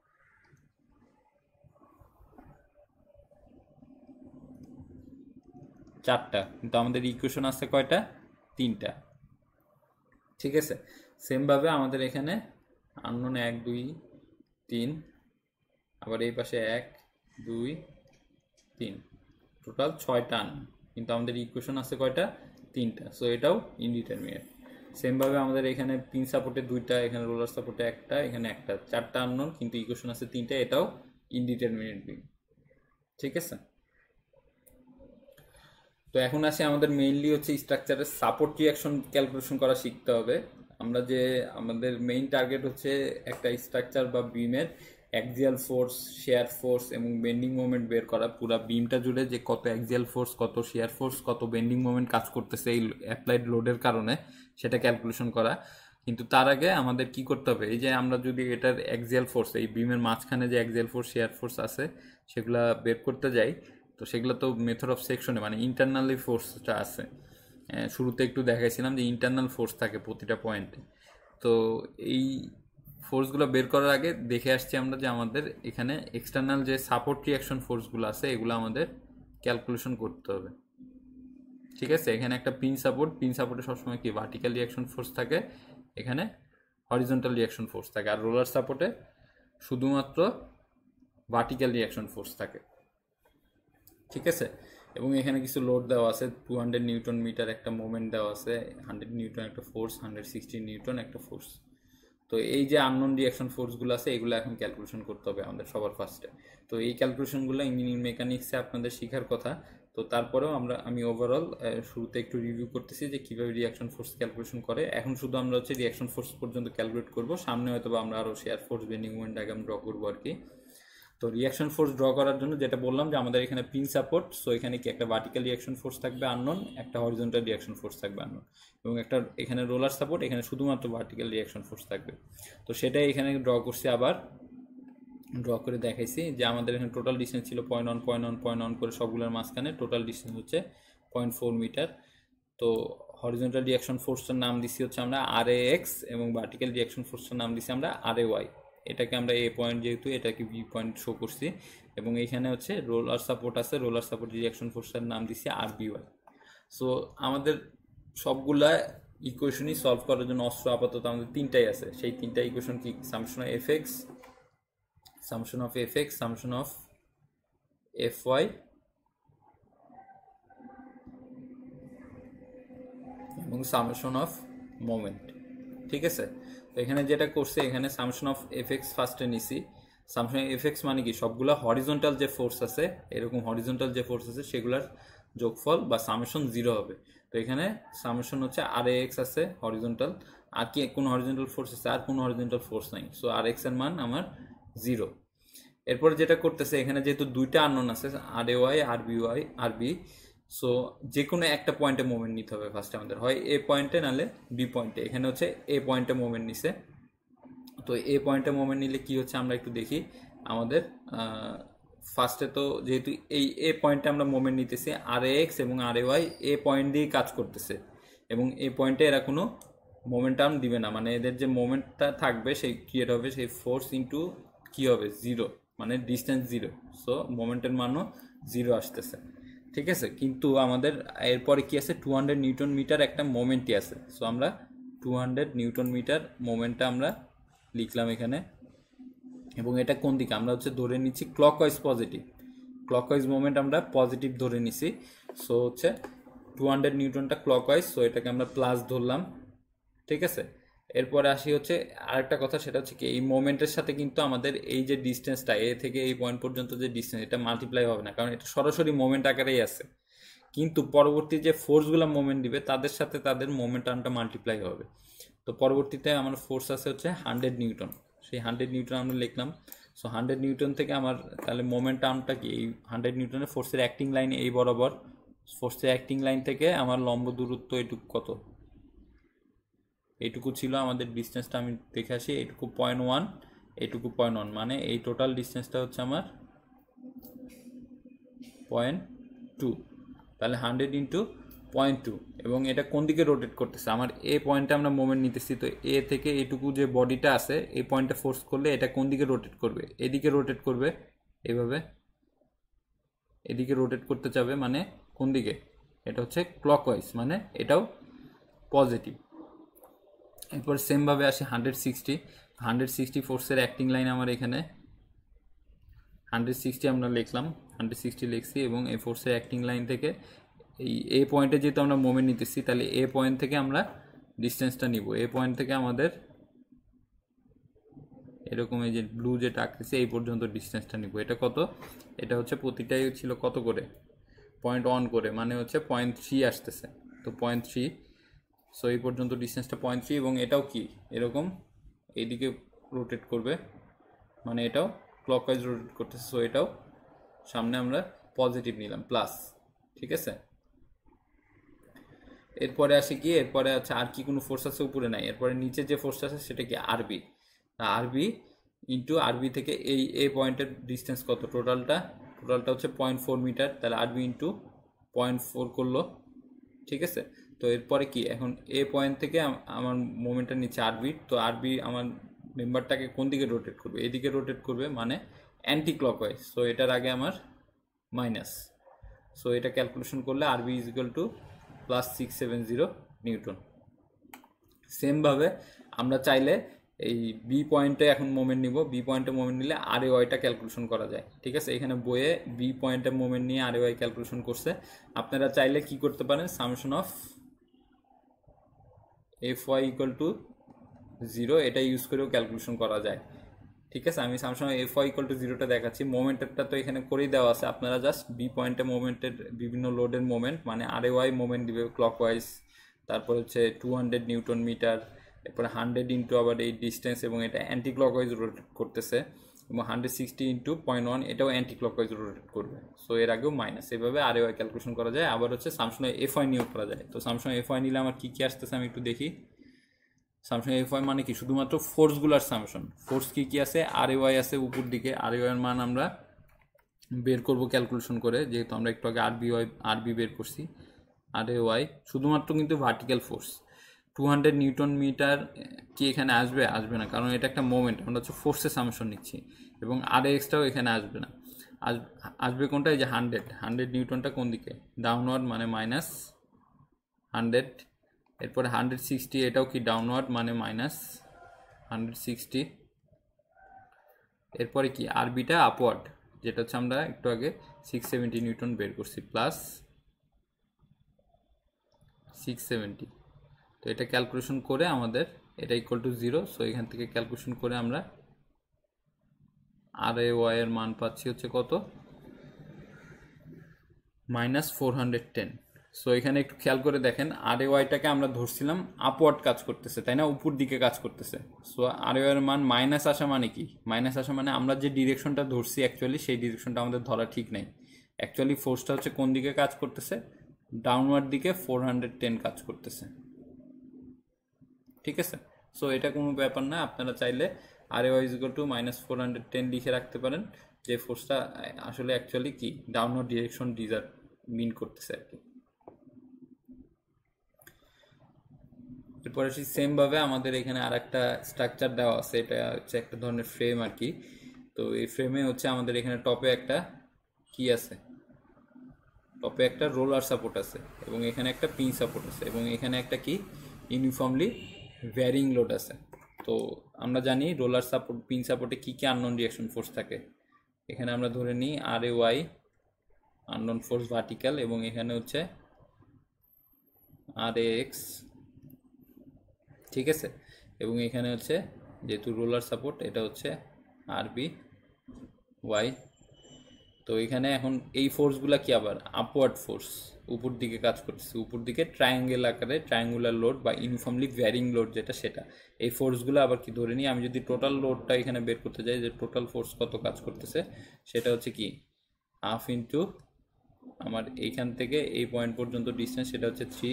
চারটা, কিন্তু আমাদের ইকুয়েশন আছে কয়টা? তিনটা। ঠিক আছে, সেমভাবে আমাদের এখানে আননোন এক দুই তিন, আবার এই পাশে এক দুই তিন, টোটাল ছয়টা আননোন, কিন্তু আমাদের ইকুয়েশন আছে কয়টা? তিনটা। সো এটাও ইনডিটারমিনেট। সেমভাবে আমাদের এখানে পিন সাপোর্টে দুইটা, এখানে রোলার সাপোর্টে একটা, এখানে একটা, চারটা আননোন, কিন্তু ইকুয়েশন আছে তিনটা, এটাও ইনডিটারমিনেট বিম। ঠিক আছে, তো এখন আসি আমাদের মেইনলি হচ্ছে স্ট্রাকচারের সাপোর্ট রিয়াকশন ক্যালকুলেশন করা শিখতে হবে। আমরা যে আমাদের মেইন টার্গেট হচ্ছে একটা স্ট্রাকচার বা বিমের অ্যাক্সিয়াল ফোর্স, শেয়ার ফোর্স এবং বেন্ডিং মোমেন্ট বের করা, পুরো বিমটা জুড়ে যে কত অ্যাক্সিয়াল ফোর্স, কত শেয়ার ফোর্স, কত বেন্ডিং মোমেন্ট কাজ করতেছে এই অ্যাপ্লাইড লোডের কারণে, সেটা ক্যালকুলেশন করা। কিন্তু তার আগে আমাদের কি করতে হবে, এই যে আমরা যদি এটার অ্যাক্সিয়াল ফোর্স, এই বিমের মাঝখানে যে অ্যাক্সিয়াল ফোর্স, শেয়ার ফোর্স আছে, সেগুলা বের করতে যাই, তো সেগুলো তো মেথড অফ সেকশনে মানে ইন্টারনালি ফোর্সটা আছে। শুরুতে একটু দেখাইছিলাম যে ইন্টারনাল ফোর্স থাকে প্রতিটা পয়েন্টে। তো এই ফোর্সগুলো বের করার আগে দেখে আসছি আমরা যে আমাদের এখানে এক্সটার্নাল যে সাপোর্ট রিয়াকশন ফোর্সগুলো আছে, এগুলো আমাদের ক্যালকুলেশন করতে হবে। ঠিক আছে, এখানে একটা পিন সাপোর্ট, পিন সাপোর্টে সবসময় কি ভার্টিক্যাল রিয়াকশন ফোর্স থাকে, এখানে হরিজন্টাল রিয়াকশন ফোর্স থাকে, আর রোলার সাপোর্টে শুধুমাত্র ভার্টিক্যাল রিয়াকশন ফোর্স থাকে। ঠিক আছে, এবং এখানে কিছু লোড দেওয়া আছে, টু হান্ড্রেড নিউটন মিটার একটা মোমেন্ট দেওয়া আছে, হান্ড্রেড নিউটন একটা ফোর্স, হান্ড্রেড সিক্সটি নিউটন একটা ফোর্স। তো এই যে আননোন রিয়াকশন ফোর্সগুলো আছে, এগুলো এখন ক্যালকুলেশন করতে হবে আমাদের সবার ফার্স্টে। তো এই ক্যালকুলেশনগুলো ইঞ্জিনিয়ারিং মেকানিক্সে আপনাদের শেখার কথা। তো তারপরেও আমরা আমি ওভারঅল শুরুতে একটু রিভিউ করতেছি যে কীভাবে রিয়াকশন ফোর্স ক্যালকুলেশন করে। এখন শুধু আমরা হচ্ছে রিয়াকশন ফোর্স পর্যন্ত ক্যালকুলেট করব, সামনে হয়তো আমরা আরও shear force, bending moment diagram draw করবো আর কি। তো রিয়াকশন ফোর্স ড্র করার জন্য যেটা বললাম যে আমাদের এখানে পিন সাপোর্ট, সো এখানে কি একটা ভার্টিক্যাল রিয়াকশন ফোর্স থাকবে আননোন, একটা হরিজন্টাল রিয়াকশন ফোর্স থাকবে আননোন, এবং একটা এখানে রোলার সাপোর্ট, এখানে শুধুমাত্র ভার্টিক্যাল রিয়াকশন ফোর্স থাকবে। তো সেটাই এখানে ড্র করছি, আবার ড্র করে দেখাইছি যে আমাদের এখানে টোটাল ডিস্টেন্স ছিল point one point one point one করে সবগুলোর মাঝখানে টোটাল ডিস্টেন্স হচ্ছে পয়েন্ট ফোর মিটার। তো হরিজন্টাল রিয়াকশন ফোর্সটার নাম দিচ্ছি হচ্ছে আমরা আর এ এক্স, এবং ভার্টিক্যাল রিয়াকশন ফোর্সটার নাম দিচ্ছি আমরা আর এ ওয়াই। এটাকে আমরা এ পয়েন্ট, যেহেতু এটাকে বি পয়েন্ট শো করছি, এবং এইখানে হচ্ছে রোলার সাপোর্ট আছে, রোলার সাপোর্ট রিয়াকশন ফোর্সটার নাম দিচ্ছি আর বি ওয়াই। সো আমাদের সবগুলা ইকুয়েশনই সলভ করার জন্য অস্ত্র আপাতত আমাদের তিনটাই আছে। সেই তিনটা ইকুয়েশন কি? Summation of F X, summation of F X, summation of F Y এবং সামেশন অফ মোমেন্ট। ঠিক আছে, তো এখানে যেটা করছে, এখানে সামশন অফ এফ এক্স ফার্স্টে নিছি। সামশন এফ এক্স মানে কি? সবগুলা হরিজন্টাল যে ফোর্স আছে, এরকম হরিজন্টাল যে ফোর্স আছে সেগুলার যোগফল বা সামেশন জিরো হবে। তো এখানে সামেশন হচ্ছে আর এ এক্স আছে হরিজন্টাল, আর কি কোনো হরিজন্টাল ফোর্স আছে? আর কোনো হরিজন্টাল ফোর্স নাই, সো আর এক্স এর মান আমার জিরো। এরপর যেটা করতেছে, এখানে যেহেতু দুইটা আননোন আছে, R A Y R B Y R B, so যে কোনো একটা পয়েন্টে মোমেন্ট নিতে হবে ফার্স্টে আমাদের, হয় এ পয়েন্টে নাহলে বি পয়েন্টে। এখানে হচ্ছে এ পয়েন্টে মোমেন্ট নিছে। তো এ পয়েন্টে মোমেন্ট নিলে কি হচ্ছে আমরা একটু দেখি। আমাদের ফার্স্টে তো যেহেতু এই এ পয়েন্টে আমরা মোমেন্ট নিতেছি, আর এ এক্স এবং আর এ ওয়াই এ পয়েন্ট দিয়েই কাজ করতেছে, এবং এই পয়েন্টে এরা কোনো মোমেন্টাম দিবে না, মানে এদের যে মোমেন্টটা থাকবে সেই ক্রিয়েট হবে সেই ফোর্স ইন্টু কী হবে? জিরো, মানে ডিস্টেন্স জিরো। সো মোমেন্টের মানও জিরো আসতেছে। ঠিক আছে, কিন্তু আমাদের এরপরে কি আছে? টু হান্ড্রেড নিউটন মিটার একটা মোমেন্টই আছে। সো আমরা টু হান্ড্রেড নিউটন মিটার মোমেন্টটা আমরা লিখলাম এখানে, এবং এটা কোন দিকে? আমরা হচ্ছে ধরে নিচ্ছি ক্লকওয়াইজ পজিটিভ, ক্লকওয়াইজ মোমেন্ট আমরা পজিটিভ ধরে নিছি। সো হচ্ছে টু হান্ড্রেড নিউটনটা ক্লকওয়াইজ, সো এটাকে আমরা প্লাস ধরলাম। ঠিক আছে, এরপরে আসি হচ্ছে আরেকটা কথা, সেটা হচ্ছে কি এই মোমেন্টের সাথে কিন্তু আমাদের এই যে ডিস্টেন্সটা এ থেকে এই পয়েন্ট পর্যন্ত যে ডিস্টেন্স, এটা মাল্টিপ্লাই হবে না, কারণ এটা সরাসরি মোমেন্ট আকারেই আছে। কিন্তু পরবর্তী যে ফোর্সগুলো মোমেন্ট দিবে তাদের সাথে তাদের মোমেন্টামটা মাল্টিপ্লাই হবে। তো পরবর্তীতে আমার ফোর্স আছে হচ্ছে হান্ড্রেড নিউটন, সেই হান্ড্রেড নিউটন আমরা লিখলাম। সো হান্ড্রেড নিউটন থেকে আমার তাহলে মোমেন্ট আর্মটা কি, এই হান্ড্রেড নিউটনের ফোর্সের অ্যাক্টিং লাইন এই বরাবর, ফোর্সের অ্যাক্টিং লাইন থেকে আমার লম্ব দূরত্ব এইটুকু কত, এইটুকু ছিল আমাদের ডিস্টেন্সটা, আমি দেখে আসি, এইটুকু পয়েন্ট ওয়ান, এইটুকু পয়েন্ট ওয়ান, মানে এই টোটাল ডিস্টেন্সটা হচ্ছে আমার পয়েন্ট টু। তাহলে হান্ড্রেড ইন্টু পয়েন্ট টু, এবং এটা কোন দিকে রোটেট করতেছে, আমার এ পয়েন্টে আমরা মোমেন্ট নিতেছি, তো এ থেকে এইটুকু যে বডিটা আছে এই পয়েন্টে ফোর্স করলে এটা কোন দিকে রোটেট করবে, এদিকে রোটেট করবে, এভাবে এদিকে রোটেট করতে চাবে, মানে কোন দিকে, এটা হচ্ছে ক্লকওয়াইজ, মানে এটাও পজিটিভ। এরপর সেমভাবে আসি হান্ড্রেড সিক্সটি, হান্ড্রেড সিক্সটি ফোর্সের অ্যাক্টিং লাইন আমার এখানে হান্ড্রেড সিক্সটি আমরা লিখলাম, হান্ড্রেড সিক্সটি লিখছি, এবং এই ফোর্সের অ্যাক্টিং লাইন থেকে এই এ পয়েন্টে যেহেতু আমরা মোমেন্ট নিতেছি, তাহলে এ পয়েন্ট থেকে আমরা ডিস্টেন্সটা নিব, এ পয়েন্ট থেকে আমাদের এরকম এই যে ব্লু যেটা আঁকতেছি এই পর্যন্ত ডিস্টেন্সটা নিব। এটা কত, এটা হচ্ছে প্রতিটাই ছিল কত করে, পয়েন্ট ওয়ান করে, মানে হচ্ছে পয়েন্ট থ্রি আসতেছে, তো পয়েন্ট থ্রি। সো এই পর্যন্ত ডিস্টেন্সটা পয়েন্ট থ্রি, এবং এটাও কি এরকম এইদিকে রোটেট করবে, মানে এটাও ক্লকওয়াইজ রোটেট করতেছে, সো এটাও সামনে আমরা পজিটিভ নিলাম প্লাস, ঠিক আছে। এরপরে আসে কি, এরপরে আছে আর কি কোনো ফোর্স আছে, উপরে নাই, এরপরে নিচে যে ফোর্স আছে সেটা কি আরবি, আরবি ইন্টু আরবি থেকে এই এ পয়েন্টের ডিস্টেন্স কত, টোটালটা টোটালটা হচ্ছে পয়েন্ট ফোর মিটার, তাহলে আরবি ইন্টু পয়েন্ট ফোর করলো, ঠিক আছে। তো এরপরে কি, এখন এ পয়েন্ট থেকে আমার মোমেন্টটা নিচ্ছে আরবি, তো আরবি আমার মেম্বারটাকে কোন দিকে রোটেট করবে, এদিকে রোটেট করবে, মানে অ্যান্টি ক্লকওয়াইজ, সো এটার আগে আমার মাইনাস, সো এটা ক্যালকুলেশন করলে RB is equal to plus six seven zero newton. সেমভাবে আমরা চাইলে এই বি পয়েন্টে এখন মোমেন্ট নিব, বি পয়েন্টে মোমেন্ট নিলে আর এ ওয়াইটা ক্যালকুলেশন করা যায়, ঠিক আছে। এখানে বইয়ে বি পয়েন্টে মোমেন্ট নিয়ে আর এ ওয়াই ক্যালকুলেশন করছে, আপনারা চাইলে কি করতে পারেন, summation of F Y equal to zero এটা ইউজ করেও ক্যালকুলেশন করা যায়, ঠিক আছে। আমি summation F Y equal to জিরোটা দেখাচ্ছি, মোমেন্টেরটা তো এখানে করেই দেওয়া আছে, আপনারা জাস্ট বি পয়েন্টে মোমেন্টের বিভিন্ন লোডের মোমেন্ট, মানে আর এ ওয়াই মোমেন্ট দিবে ক্লকওয়াইজ, তারপর হচ্ছে টু হান্ড্রেড নিউটন মিটার, এরপরে হান্ড্রেড ইন্টু আবার এই ডিস্টেন্স, এবং এটা অ্যান্টি ক্লকওয়াইজ রোটেট করতেছে, এবং hundred sixty into point one এটাও অ্যান্টি ক্লকওয়াইজ রোটেট করবে, সো এর আগেও মাইনাস, এভাবে আর এ ওয়াই ক্যালকুলেশন করা যায়। আবার হচ্ছে সামসুং এফ ওয়াই নিয়োগ করা যায়, তো সামসুং এফ ওয়াই নিলে আমার কী কী আসতেছে আমি একটু দেখি। সামসুং এফ ওয়াই মানে কি, শুধুমাত্র ফোর্সগুলার সামসুং, ফোর্স কী কী আছে, আর এ ওয়াই আছে উপর দিকে, আর এ ওয়াইয়ের মান আমরা বের করব ক্যালকুলেশন করে, যেহেতু আমরা একটু আগে আরবি ওয়াই আরবি বের করছি, আর এ ওয়াই শুধুমাত্র কিন্তু vertical force two hundred newton metre কি এখানে আসবে, আসবে না, কারণ এটা একটা মোমেন্ট, আমরা হচ্ছে ফোর্সের সামেশন নিচ্ছি, এবং আর এক্সটাও এখানে আসবে না, আসবে কোনটা, এই যে হান্ড্রেড হান্ড্রেড নিউটনটা কোন দিকে, ডাউনওয়ার্ড, মানে মাইনাস হান্ড্রেড, এরপরে হান্ড্রেড সিক্সটি এটাও কি ডাউনওয়ার্ড, মানে মাইনাস হান্ড্রেড সিক্সটি, এরপরে কি আরবিটা আপওয়ার্ড, যেটা হচ্ছে আমরা একটু আগে সিক্স সেভেন্টি নিউটন বের করছি, প্লাস সিক্স সেভেন্টি, তো এটা ক্যালকুলেশন করে আমাদের এটা ইকুয়াল টু জিরো, সো এখান থেকে ক্যালকুলেশন করে আমরা আর এ ওয়াই এর মান পাচ্ছি হচ্ছে কত, minus four hundred ten. So এখানে একটু খেয়াল করে দেখেন, আর এ ওয়াইটাকে আমরা ধরছিলাম আপওয়ার্ড কাজ করতেছে, তাই না, উপর দিকে কাজ করতেছে, সো আর এ ওয়াইয়ের মান মাইনাস আসা মানে কি, মাইনাস আসা মানে আমরা যে ডিরেকশনটা ধরছি অ্যাকচুয়ালি সেই ডিরেকশনটা আমাদের ধরা ঠিক নেই, অ্যাকচুয়ালি ফোর্সটা হচ্ছে কোন দিকে কাজ করতেছে, ডাউনওয়ার্ড দিকে ফোর হান্ড্রেড টেন কাজ করতেছে, ঠিক আছে। সো এটা কোনো ব্যাপার না, আপনারা চাইলে R A Y is equal to minus four hundred ten লিখে রাখতে পারেন, যে ফোর্সটা আসলে অ্যাকচুয়ালি কি ডাউনওয়ার্ড ডিরেকশন ডিজার মিন করতেছে আর কি। এরপরে সেমভাবে আমাদের এখানে আর একটা স্ট্রাকচার দেওয়া আছে, এটা হচ্ছে একটা ধরনের ফ্রেম আর কি। তো এই ফ্রেমে হচ্ছে আমাদের এখানে টপে একটা কি আছে, টপে একটা রোলার সাপোর্ট আছে, এবং এখানে একটা পিন সাপোর্ট আছে, এবং এখানে একটা কি ইউনিফর্মলি ভ্যারিং লোড আছে। তো আমরা জানি রোলার সাপোর্ট পিন সাপোর্টে কী কী আননোন রিয়াকশন ফোর্স থাকে, এখানে আমরা ধরে নিই R A Y unknown force vertical, এবং এখানে হচ্ছে আর এ এক্স, ঠিক আছে, এবং এখানে হচ্ছে যেহেতু রোলার সাপোর্ট এটা হচ্ছে আর বি ওয়াই। তো এখানে এখন এই ফোর্সগুলো কি আবার আপওয়ার্ড ফোর্স, উপর দিকে কাজ করতেছে, উপর দিকে ট্রায়াঙ্গেল আকারে ট্রায়াঙ্গুলার লোড বা ইউনিফর্মলি ভ্যারিং লোড যেটা সেটা। এই ফোর্সগুলো আবার কি ধরে নিই, আমি যদি টোটাল লোডটা এখানে বের করতে যাই যে টোটাল ফোর্স কত কাজ করতেছে, সেটা হচ্ছে কি হাফ ইন্টু আমার এইখান থেকে এই পয়েন্ট পর্যন্ত ডিস্টেন্স, সেটা হচ্ছে থ্রি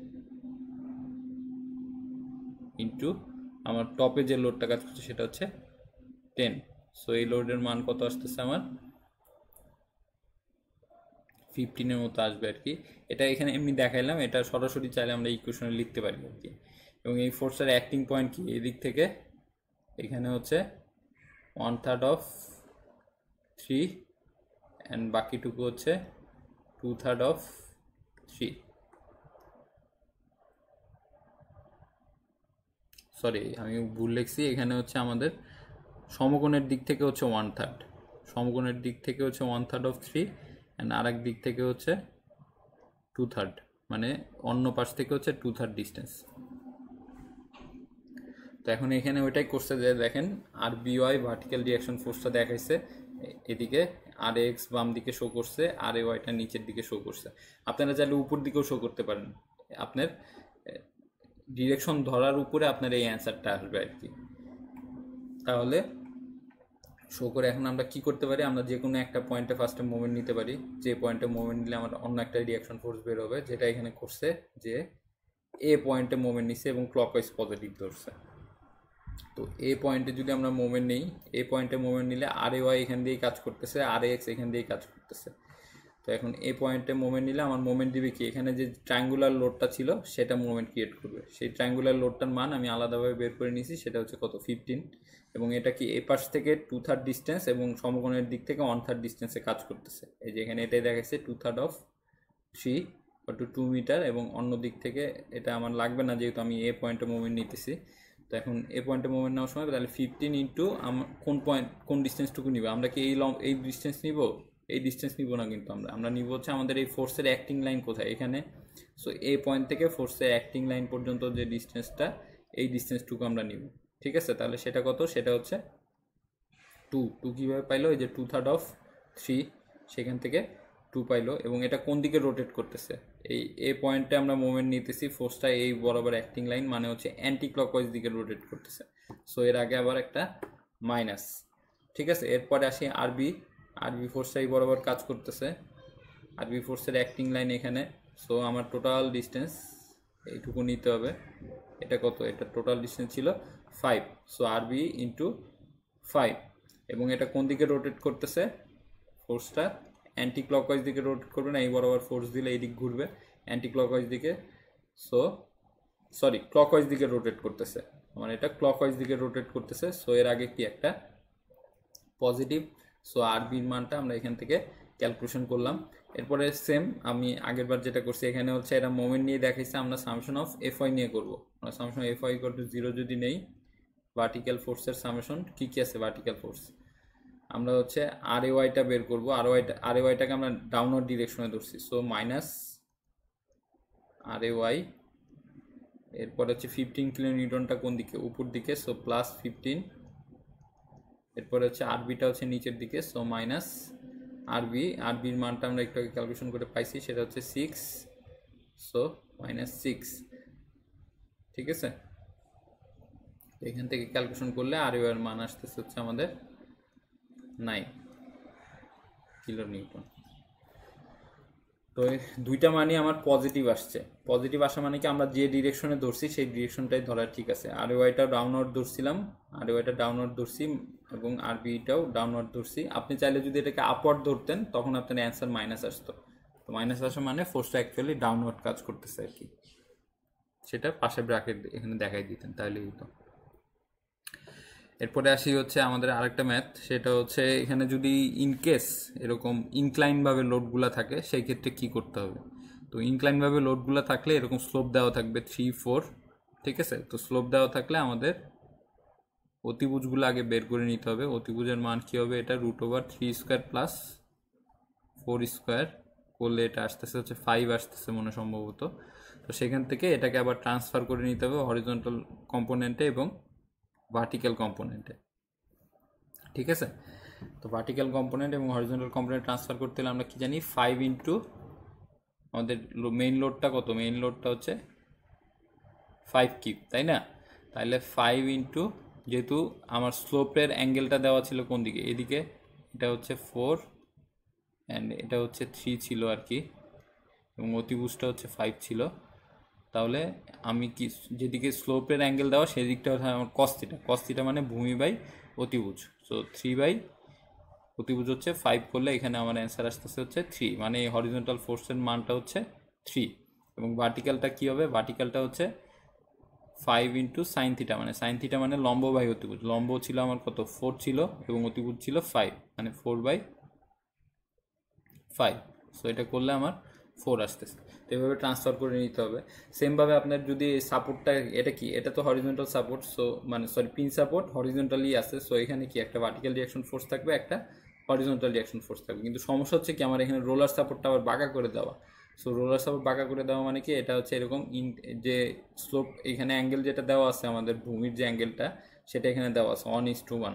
ইন্টু আমার টপে যে লোডটা কাজ করছে সেটা হচ্ছে টেন। সো এই লোডের মান কত আসতেছে আমার ফিফটিনের মতো আসবে আর কি। এটা এখানে এমনি দেখাইলাম, এটা সরাসরি চাইলে আমরা ইকুয়েশনে লিখতে পারি আর কি। এবং এই ফোর্সের অ্যাক্টিং পয়েন্ট কি, এদিক থেকে এখানে হচ্ছে one third of three and বাকিটুকু হচ্ছে two third of three, sorry আমি ভুল লিখছি, এখানে হচ্ছে আমাদের সমকোণের দিক থেকে হচ্ছে ওয়ান থার্ড, সমকোণের দিক থেকে হচ্ছে one third of three and আর এক দিক থেকে হচ্ছে টু থার্ড, মানে অন্য পাশ থেকে হচ্ছে টু থার্ড ডিস্টেন্স। তো এখন এখানে ওইটাই করছে যে দেখেন আর বিওয়াই ভার্টিক্যাল রিয়াকশন ফোর্সটা দেখাইছে এদিকে, আর এক্স বাম দিকে শো করছে, আর এ ওয়াইটা নিচের দিকে শো করছে। আপনারা চাইলে উপর দিকেও শো করতে পারেন, আপনার ডিরেকশন ধরার উপরে আপনার এই অ্যান্সারটা আসবে আর কি। তাহলে শো করে এখন আমরা কি করতে পারি, আমরা যে কোনো একটা পয়েন্টে ফার্স্টে মোমেন্ট নিতে পারি, যে পয়েন্টে মোমেন্ট নিলে আমার অন্য একটা রিয়াকশন ফোর্স বের হবে, যেটা এখানে করছে যে এ পয়েন্টে মোমেন্ট নিচ্ছে এবং ক্লকওয়াইজ পজিটিভ ধরছে। তো এ পয়েন্টে যদি আমরা মোমেন্ট নেই, এ পয়েন্টে মোমেন্ট নিলে আর এ ওয়াই এখান দিয়েই কাজ করতেছে, আর এ এক্স এখান দিয়েই কাজ করতেছে। তো এখন এ পয়েন্টে মোমেন্ট নিলে আমার মোমেন্ট দিবে কি, এখানে যে ট্রায়াঙ্গুলার লোডটা ছিল সেটা মোমেন্ট ক্রিয়েট করবে। সেই ট্রায়াঙ্গুলার লোডটার মান আমি আলাদাভাবে বের করে নিয়েছি, সেটা হচ্ছে কত ফিফটিন, এবং এটা কি এ পাশ থেকে টু থার্ড ডিস্টেন্স এবং সমকোণের দিক থেকে ওয়ান থার্ড ডিস্টেন্সে কাজ করতেছে। এই যে এখানে এটাই দেখাচ্ছে two third of three to two meter, এবং অন্য দিক থেকে এটা আমার লাগবে না যেহেতু আমি এ পয়েন্টে মোমেন্ট নিতেছি। তো এখন এ পয়েন্টে মোমেন্ট নেওয়ার সময় তাহলে ফিফটিন ইন্টু আমার কোন পয়েন্ট কোন ডিস্টেন্সটুকু নিব, আমরা কি এই লং এই ডিস্টেন্স নিব, এই ডিস্টেন্স নিব না, কিন্তু আমরা আমরা নিব হচ্ছে আমাদের এই ফোর্সের অ্যাক্টিং লাইন কোথায় এখানে। সো এই পয়েন্ট থেকে ফোর্সের অ্যাক্টিং লাইন পর্যন্ত যে ডিস্টেন্সটা, এই ডিস্টেন্সটুকু আমরা নিব, ঠিক আছে। তাহলে সেটা কত, সেটা হচ্ছে টু। টু কীভাবে পাইলো, এই যে টু থার্ড অফ থ্রি সেখান থেকে টু পাইলো, এবং এটা কোন দিকে রোটেট করতেছে, এই এ পয়েন্টে আমরা মোমেন্ট নিতেছি, ফোর্সটা এই বরাবর অ্যাক্টিং লাইন মানে হচ্ছে অ্যান্টি ক্লকওয়াইজ দিকে রোটেট করতেছে। সো এর আগে আবার একটা মাইনাস, ঠিক আছে। এরপরে আসি আরবি, আরবি ফোর্সটা এই বরাবর কাজ করতেছে, আরবি ফোর্সের অ্যাক্টিং লাইন এখানে। সো আমার টোটাল ডিস্টেন্স এইটুকু নিতে হবে, এটা কত, এটা টোটাল ডিস্টেন্স ছিল five. So R B into five, এবং এটা কোন দিকে রোটেট করতেছে, ফোর্সটা অ্যান্টি ক্লকওয়াইজ দিকে রোটেট করবে না, এই বরাবর ফোর্স দিলে এই দিক ঘুরবে অ্যান্টি ক্লকওয়াইজ দিকে। সো সরি ক্লকওয়াইজ দিকে রোটেট করতেছে, মানে এটা ক্লকওয়াইজ দিকে রোটেট করতেছে। সো এর আগে কি একটা পজিটিভ, সো আরবির মানটা আমরা এখান থেকে ক্যালকুলেশন করলাম। এরপরে সেম আমি আগের বার যেটা করছি, এখানে হচ্ছে এটা মোমেন্ট নিয়ে দেখাইছে, আমরা সামেশন অফ এফ ওয়াই নিয়ে করবো। আমরা summation F Y equal to zero যদি নেই, ভার্টিক্যাল ফোর্সের সামেশন কী কী আছে, ভার্টিক্যাল ফোর্স আমরা হচ্ছে আর এ ওয়াইটা বের করবো, আর ওয়াইটা আর এ ওয়াইটাকে আমরা ডাউনওয়ার্ড ডিরেকশনে ধরছি। So minus R A Y, এরপর হচ্ছে ফিফটিন কিলো নিউটনটা কোন দিকে, উপর দিকে, সো প্লাস ফিফটিন। এরপরে হচ্ছে আরবিটা হচ্ছে নিচের দিকে, সো মাইনাস আরবি, আরবির মানটা আমরা একটু আগে ক্যালকুলেশন করে পাইছি, সেটা হচ্ছে সিক্স, সো মাইনাস সিক্স, ঠিক আছে। এখান থেকে ক্যালকুলেশন করলে আর এর মান আসতেছে হচ্ছে আমাদের নাইন কিলো নিউটন। তো দুইটা মানই আমার পজিটিভ আসছে, পজিটিভ আসা মানে কি আমরা যে ডিরেকশনে ধরছি সেই ডিরেকশনটাই ধরা ঠিক আছে। আর ওয়াইটাও ডাউনওয়ার্ড ধরছিলাম, আর ওয়াইটা ডাউনওয়ার্ড ধরছি, এবং আরবিটাও ডাউনওয়ার্ড ধরছি। আপনি চাইলে যদি এটাকে আপওয়ার্ড ধরতেন তখন আপনার অ্যান্সার মাইনাস আসতো। তো মাইনাস আসা মানে ফোর্সটা অ্যাকচুয়ালি ডাউনওয়ার্ড কাজ করতেছে আর কি, সেটা পাশে ব্র্যাকেট এখানে দেখাই দিতেন তাহলে হতো। এরপরে আসি হচ্ছে আমাদের আরেকটা ম্যাথ, সেটা হচ্ছে এখানে যদি ইনকেস এরকম ইনক্লাইনভাবে লোডগুলো থাকে সেই ক্ষেত্রে কী করতে হবে। তো ইনক্লাইনভাবে লোডগুলো থাকলে এরকম স্লোপ দেওয়া থাকবে থ্রি ফোর, ঠিক আছে। তো স্লোপ দেওয়া থাকলে আমাদের অতিভুজগুলো আগে বের করে নিতে হবে। অতিভুজের মান কী হবে, এটা root over three square plus four square করলে এটা আসতেছে হচ্ছে ফাইভ আসতেছে মনে সম্ভবত। তো সেখান থেকে এটাকে আবার ট্রান্সফার করে নিতে হবে হরিজন্টাল কম্পোনেন্টে এবং ভার্টিক্যাল কম্পোনেন্টে, ঠিক আছে। তো ভার্টিক্যাল কম্পোনেন্ট এবং হরিজন্টাল কম্পোনেন্ট ট্রান্সফার করতে হলে আমরা কি জানি ফাইভ ইন্টু আমাদের মেইন লোডটা কত, মেইন লোডটা হচ্ছে ফাইভ কিউব, তাই না? তাহলে ফাইভ ইন্টু, যেহেতু আমার স্লোপের অ্যাঙ্গেলটা দেওয়া ছিল কোন দিকে, এদিকে, এটা হচ্ছে ফোর অ্যান্ড এটা হচ্ছে থ্রি ছিল আর কি, এবং অতিভুজটা হচ্ছে ফাইভ ছিল। তাহলে আমি কি যেদিকে স্লোপের অ্যাঙ্গেল দেওয়া সেই দিকটা হচ্ছে আমার কস্তিটা, কস্তিটা মানে ভূমি বাই অতিভুজ। সো থ্রি বাই অতিভুজ হচ্ছে ফাইভ করলে এখানে আমার অ্যান্সার আসতেছে হচ্ছে থ্রি, মানে এই হরিজন্টাল ফোর্সের মানটা হচ্ছে থ্রি। এবং ভার্টিক্যালটা কী হবে, ভার্টিক্যালটা হচ্ছে ফাইভ ইন্টু সাইন থিটা, মানে সাইন থিটা মানে লম্ব বাই অতিভুজ। লম্ব ছিল আমার কত, ফোর ছিল, এবং অতিভুজ ছিল ফাইভ, মানে ফোর বাই ফাইভ। সো এটা করলে আমার ফোর আসতেছে। তো এভাবে ট্রান্সফার করে নিতে হবে। সেমভাবে আপনার যদি সাপোর্টটা, এটা কি, এটা তো হরিজন্টাল সাপোর্ট, সো মানে সরি পিন সাপোর্ট হরিজন্টালি আছে, সো এখানে কি একটা ভার্টিক্যাল রিয়াকশন ফোর্স থাকবে, একটা হরিজন্টাল রিয়াকশন ফোর্স থাকবে। কিন্তু সমস্যা হচ্ছে কি, আমার এখানে রোলার সাপোর্টটা আবার বাঁকা করে দেওয়া। সো রোলার সাপোর্ট বাঁকা করে দেওয়া মানে কি, এটা হচ্ছে এরকম ইন যে স্লোপ, এখানে অ্যাঙ্গেল যেটা দেওয়া আছে আমাদের ভূমির যে অ্যাঙ্গেলটা, সেটা এখানে দেওয়া আছে ওয়ান ইস টু ওয়ান।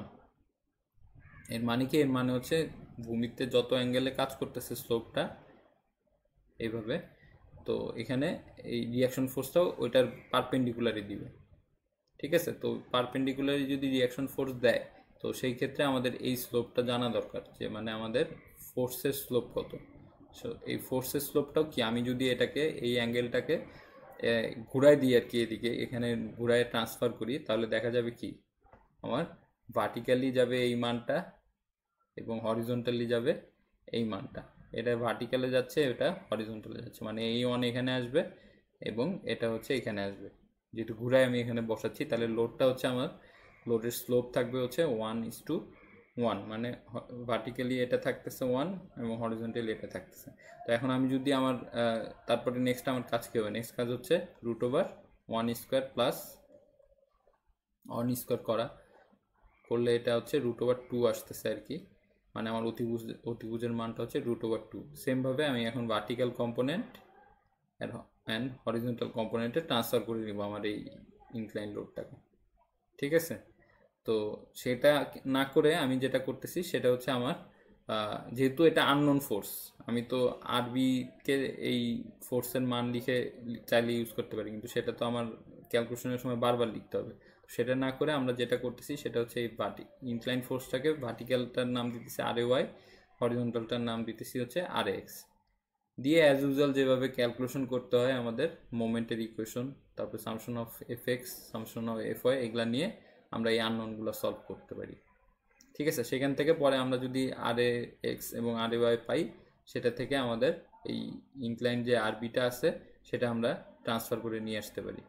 এর মানে কি, এর মানে হচ্ছে ভূমিতে যত অ্যাঙ্গেলে কাজ করতেছে স্লোপটা এইভাবে, তো এখানে এই রিয়াকশন ফোর্সটাও ওইটার পারপেন্ডিকুলারই দিবে। ঠিক আছে? তো পারপেন্ডিকুলারই যদি রিয়াকশন ফোর্স দেয়, তো সেই ক্ষেত্রে আমাদের এই স্লোপটা জানা দরকার, যে মানে আমাদের ফোর্সের স্লোপ কত। সো এই ফোর্সের স্লোপটাও কি, আমি যদি এটাকে এই অ্যাঙ্গেলটাকে ঘুরাই দিই আর কি, এদিকে এখানে ঘুরায় ট্রান্সফার করি, তাহলে দেখা যাবে কি, আমার ভার্টিক্যালি যাবে এই মানটা এবং হরিজন্টালি যাবে এই মানটা। এটা ভার্টিক্যালে যাচ্ছে, এটা হরিজন্টালে যাচ্ছে, মানে এই ওয়ান এখানে আসবে এবং এটা হচ্ছে এখানে আসবে। যেহেতু ঘুরায় আমি এখানে বসাচ্ছি, তাহলে লোডটা হচ্ছে আমার, লোডের স্লোপ থাকবে হচ্ছে ওয়ান ইস টু ওয়ান, মানে ভার্টিক্যালি এটা থাকতেছে ওয়ান এবং হরিজন্টালি এটা থাকতেছে। তো এখন আমি যদি আমার তারপরে নেক্সট আমার কাজ কী হবে, নেক্সট কাজ হচ্ছে root over one square plus one square করা, করলে এটা হচ্ছে রুট ওভার টু আসতেছে আর কি, মানে আমার অতিভুজ অতিভুজের মানটা হচ্ছে রুট ওভার টু। সেমভাবে আমি এখন ভার্টিক্যাল কম্পোনেন্ট অ্যান্ড হরিজন্টাল কম্পোনেন্টে ট্রান্সফার করে নিব আমার এই ইনক্লাইন লোডটাকে। ঠিক আছে? তো সেটা না করে আমি যেটা করতেছি সেটা হচ্ছে আমার, যেহেতু এটা আননোন ফোর্স, আমি তো আরবিকে এই ফোর্সের মান লিখে চাইলে ইউজ করতে পারি, কিন্তু সেটা তো আমার ক্যালকুলেশনের সময় বারবার লিখতে হবে। সেটা না করে আমরা যেটা করতেছি সেটা হচ্ছে এই ভার্টি ইনক্লাইন ফোর্সটাকে ভার্টিক্যালটার নাম দিতেছি আর এ ওয়াই, হরিজন্টালটার নাম দিতেছি হচ্ছে আর এক্স, দিয়ে অ্যাজ ইউজুয়াল যেভাবে ক্যালকুলেশন করতে হয় আমাদের মোমেন্টের ইকুয়েশন, তারপর summation of F X, summation of F Y, এগুলা নিয়ে আমরা এই আননোনগুলো সলভ করতে পারি। ঠিক আছে? সেখান থেকে পরে আমরা যদি আর এ এক্স এবং আর এ ওয়াই পাই, সেটা থেকে আমাদের এই ইনক্লাইন যে আর বিটা আছে সেটা আমরা ট্রান্সফার করে নিয়ে আসতে পারি।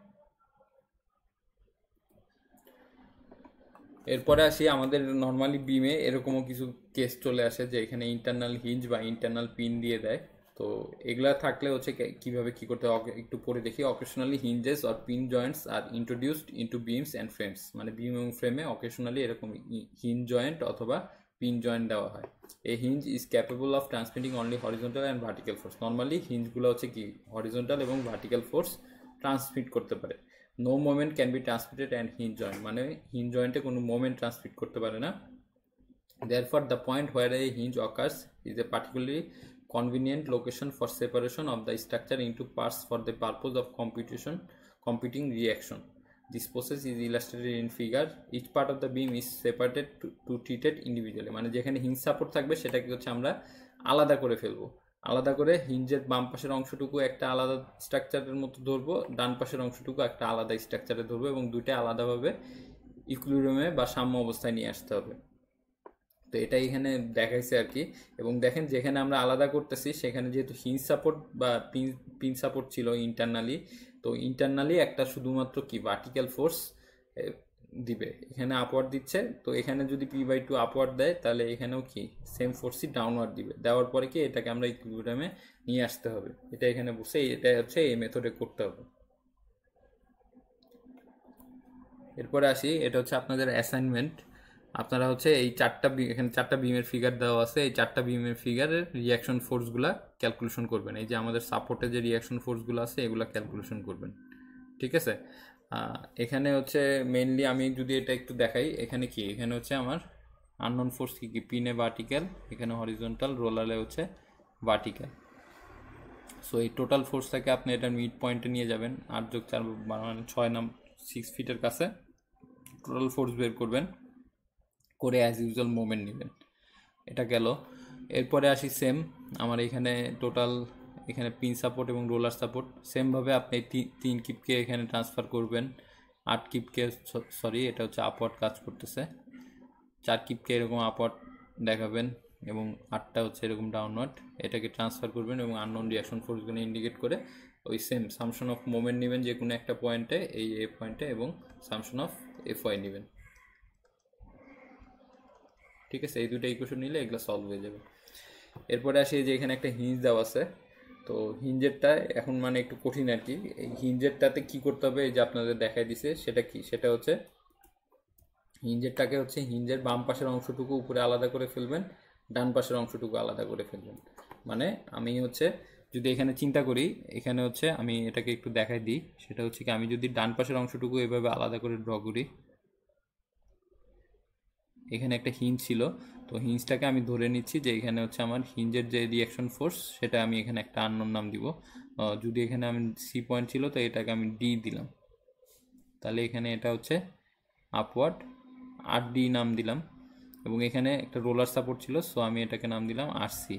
এরপরে আসি, আমাদের নর্মালি বিমে এরকমও কিছু কেস চলে আসে যে এখানে ইন্টারনাল হিঞ্জ বা ইন্টারনাল পিন দিয়ে দেয়। তো এগুলা থাকলে হচ্ছে কিভাবে কি করতে হয় একটু পরে দেখি। Occasionally hinges or pin joints are introduced into beams and frames, মানে বিম এবং ফ্রেমে অকেশনালি এরকম হিঞ্জ জয়েন্ট অথবা পিন জয়েন্ট দেওয়া হয়। এই hinge is capable of transmitting only horizontal and vertical force. Normally হিঞ্জগুলো হচ্ছে কি হরিজন্টাল এবং ভার্টিক্যাল ফোর্স ট্রান্সমিট করতে পারে। No moment can be transmitted and hinge joint, মানে হিঞ্জ জয়েন্টে কোনো মোমেন্ট ট্রান্সমিট করতে পারে না। Therefore, the point where a hinge occurs is a particularly convenient location for separation of the structure into parts for the purpose of computation computing reaction. This process is illustrated in figure. Each part of the beam is separated to, to treated individually. মানে যেখানে hinge support থাকবে সেটাকে হচ্ছে আমরা আলাদা করে ফেলবো। আলাদা করে হিঞ্জের বাম পাশের অংশটুকু একটা আলাদা স্ট্রাকচারের মতো ধরবো, ডান পাশের অংশটুকু একটা আলাদা স্ট্রাকচারে ধরবো, এবং দুইটা আলাদাভাবে ইকুইলিব্রিয়ামে বা সাম্য অবস্থায় নিয়ে আসতে হবে। তো এটা এখানে দেখাইছে আর কি। এবং দেখেন যেখানে আমরা আলাদা করতেছি সেখানে যেহেতু হিঞ্জ সাপোর্ট বা পিন পিন সাপোর্ট ছিল ইন্টারনালি, তো ইন্টারনালি একটা শুধুমাত্র কি ভার্টিক্যাল ফোর্স দিবে, এখানে আপওয়ার্ড দিচ্ছে। তো এখানে যদি পি বাই টু আপওয়ার্ড দেয় তাহলে এখানেও কি সেম ফোর্সই ডাউনওয়ার্ড দিবে। দেওয়ার পরে কি এটাকে আমরা ইকুইলিব্রিয়ামে নিয়ে আসতে হবে, এটা এখানে বসে এটা হচ্ছে এই মেথডে করতে হবে। এরপরে আসি, এটা হচ্ছে আপনাদের অ্যাসাইনমেন্ট। আপনারা হচ্ছে এই চারটা এখানে চারটা বিমের ফিগার দেওয়া আছে, এই চারটা বিমের ফিগারের রিয়াকশন ফোর্সগুলা ক্যালকুলেশন করবেন। এই যে আমাদের সাপোর্টে যে রিয়াকশন ফোর্সগুলো আছে এগুলা ক্যালকুলেশন করবেন। ঠিক আছে? এখানে হচ্ছে মেইনলি আমি যদি এটা একটু দেখাই, এখানে কি এখানে হচ্ছে আমার আননোন ফোর্স কি কি, পিনে ভার্টিক্যাল, এখানে হরিজন্টাল, রোলারে হচ্ছে ভার্টিক্যাল। সো এই টোটাল ফোর্সটাকে আপনি এটার মিড পয়েন্টে নিয়ে যাবেন, আট যোগ চার মানে ছয় নাম সিক্স ফিটের কাছে টোটাল ফোর্স বের করবেন, করে অ্যাজ ইউজুয়াল মোমেন্ট নেবেন। এটা গেল। এরপরে আসি সেম, আমার এখানে টোটাল এখানে পিন সাপোর্ট এবং রোলার সাপোর্ট সেমভাবে আপনি তিন কিপকে এখানে ট্রান্সফার করবেন, আট কিপকে সরি এটা হচ্ছে আপওয়ার্ড কাজ করতেছে, চার কিপকে এরকম আপওয়ার্ড দেখাবেন এবং আটটা হচ্ছে এরকম ডাউনওয়ার্ড, এটাকে ট্রান্সফার করবেন এবং আননোন রিয়াকশন ফোর্সগুলো ইন্ডিকেট করে ওই সেম সামশন অফ মোমেন্ট নেবেন যে কোনো একটা পয়েন্টে, এই এ পয়েন্টে, এবং সামশন অফ এফ ওয়াই নেবেন। ঠিক আছে, এই দুটো ইকুয়েশন নিলে এগুলো সলভ হয়ে যাবে। এরপরে আসি যে এখানে একটা হিঞ্জ দেওয়া আছে, তো হিঞ্জেরটা এখন মানে একটু কঠিন আর কি। এই হিঞ্জেরটাতে কি করতে হবে, এই যে আপনাদের দেখাই দিছে সেটা কি, সেটা হচ্ছে হিঞ্জেরটাকে হচ্ছে হিঞ্জের বাম পাশের অংশটুকু উপরে আলাদা করে ফেলবেন, ডান পাশের অংশটুকু আলাদা করে ফেলবেন। মানে আমি হচ্ছে যদি এখানে চিন্তা করি, এখানে হচ্ছে আমি এটাকে একটু দেখাই দিই, সেটা হচ্ছে কি আমি যদি ডান পাশের অংশটুকু এভাবে আলাদা করে ড্র করি, এখানে একটা হিঞ্জ ছিল, তো হিঞ্জটাকে আমি ধরে নিচ্ছি যে এখানে হচ্ছে আমার হিঞ্জের যে রিয়াকশন ফোর্স সেটা আমি এখানে একটা আননোন নাম দিব। যদি এখানে আমি সি পয়েন্ট ছিল তো এটাকে আমি ডি দিলাম, তাহলে এখানে এটা হচ্ছে আপওয়ার্ড, আর ডি নাম দিলাম, এবং এখানে একটা রোলার সাপোর্ট ছিল, সো আমি এটাকে নাম দিলাম আর সি।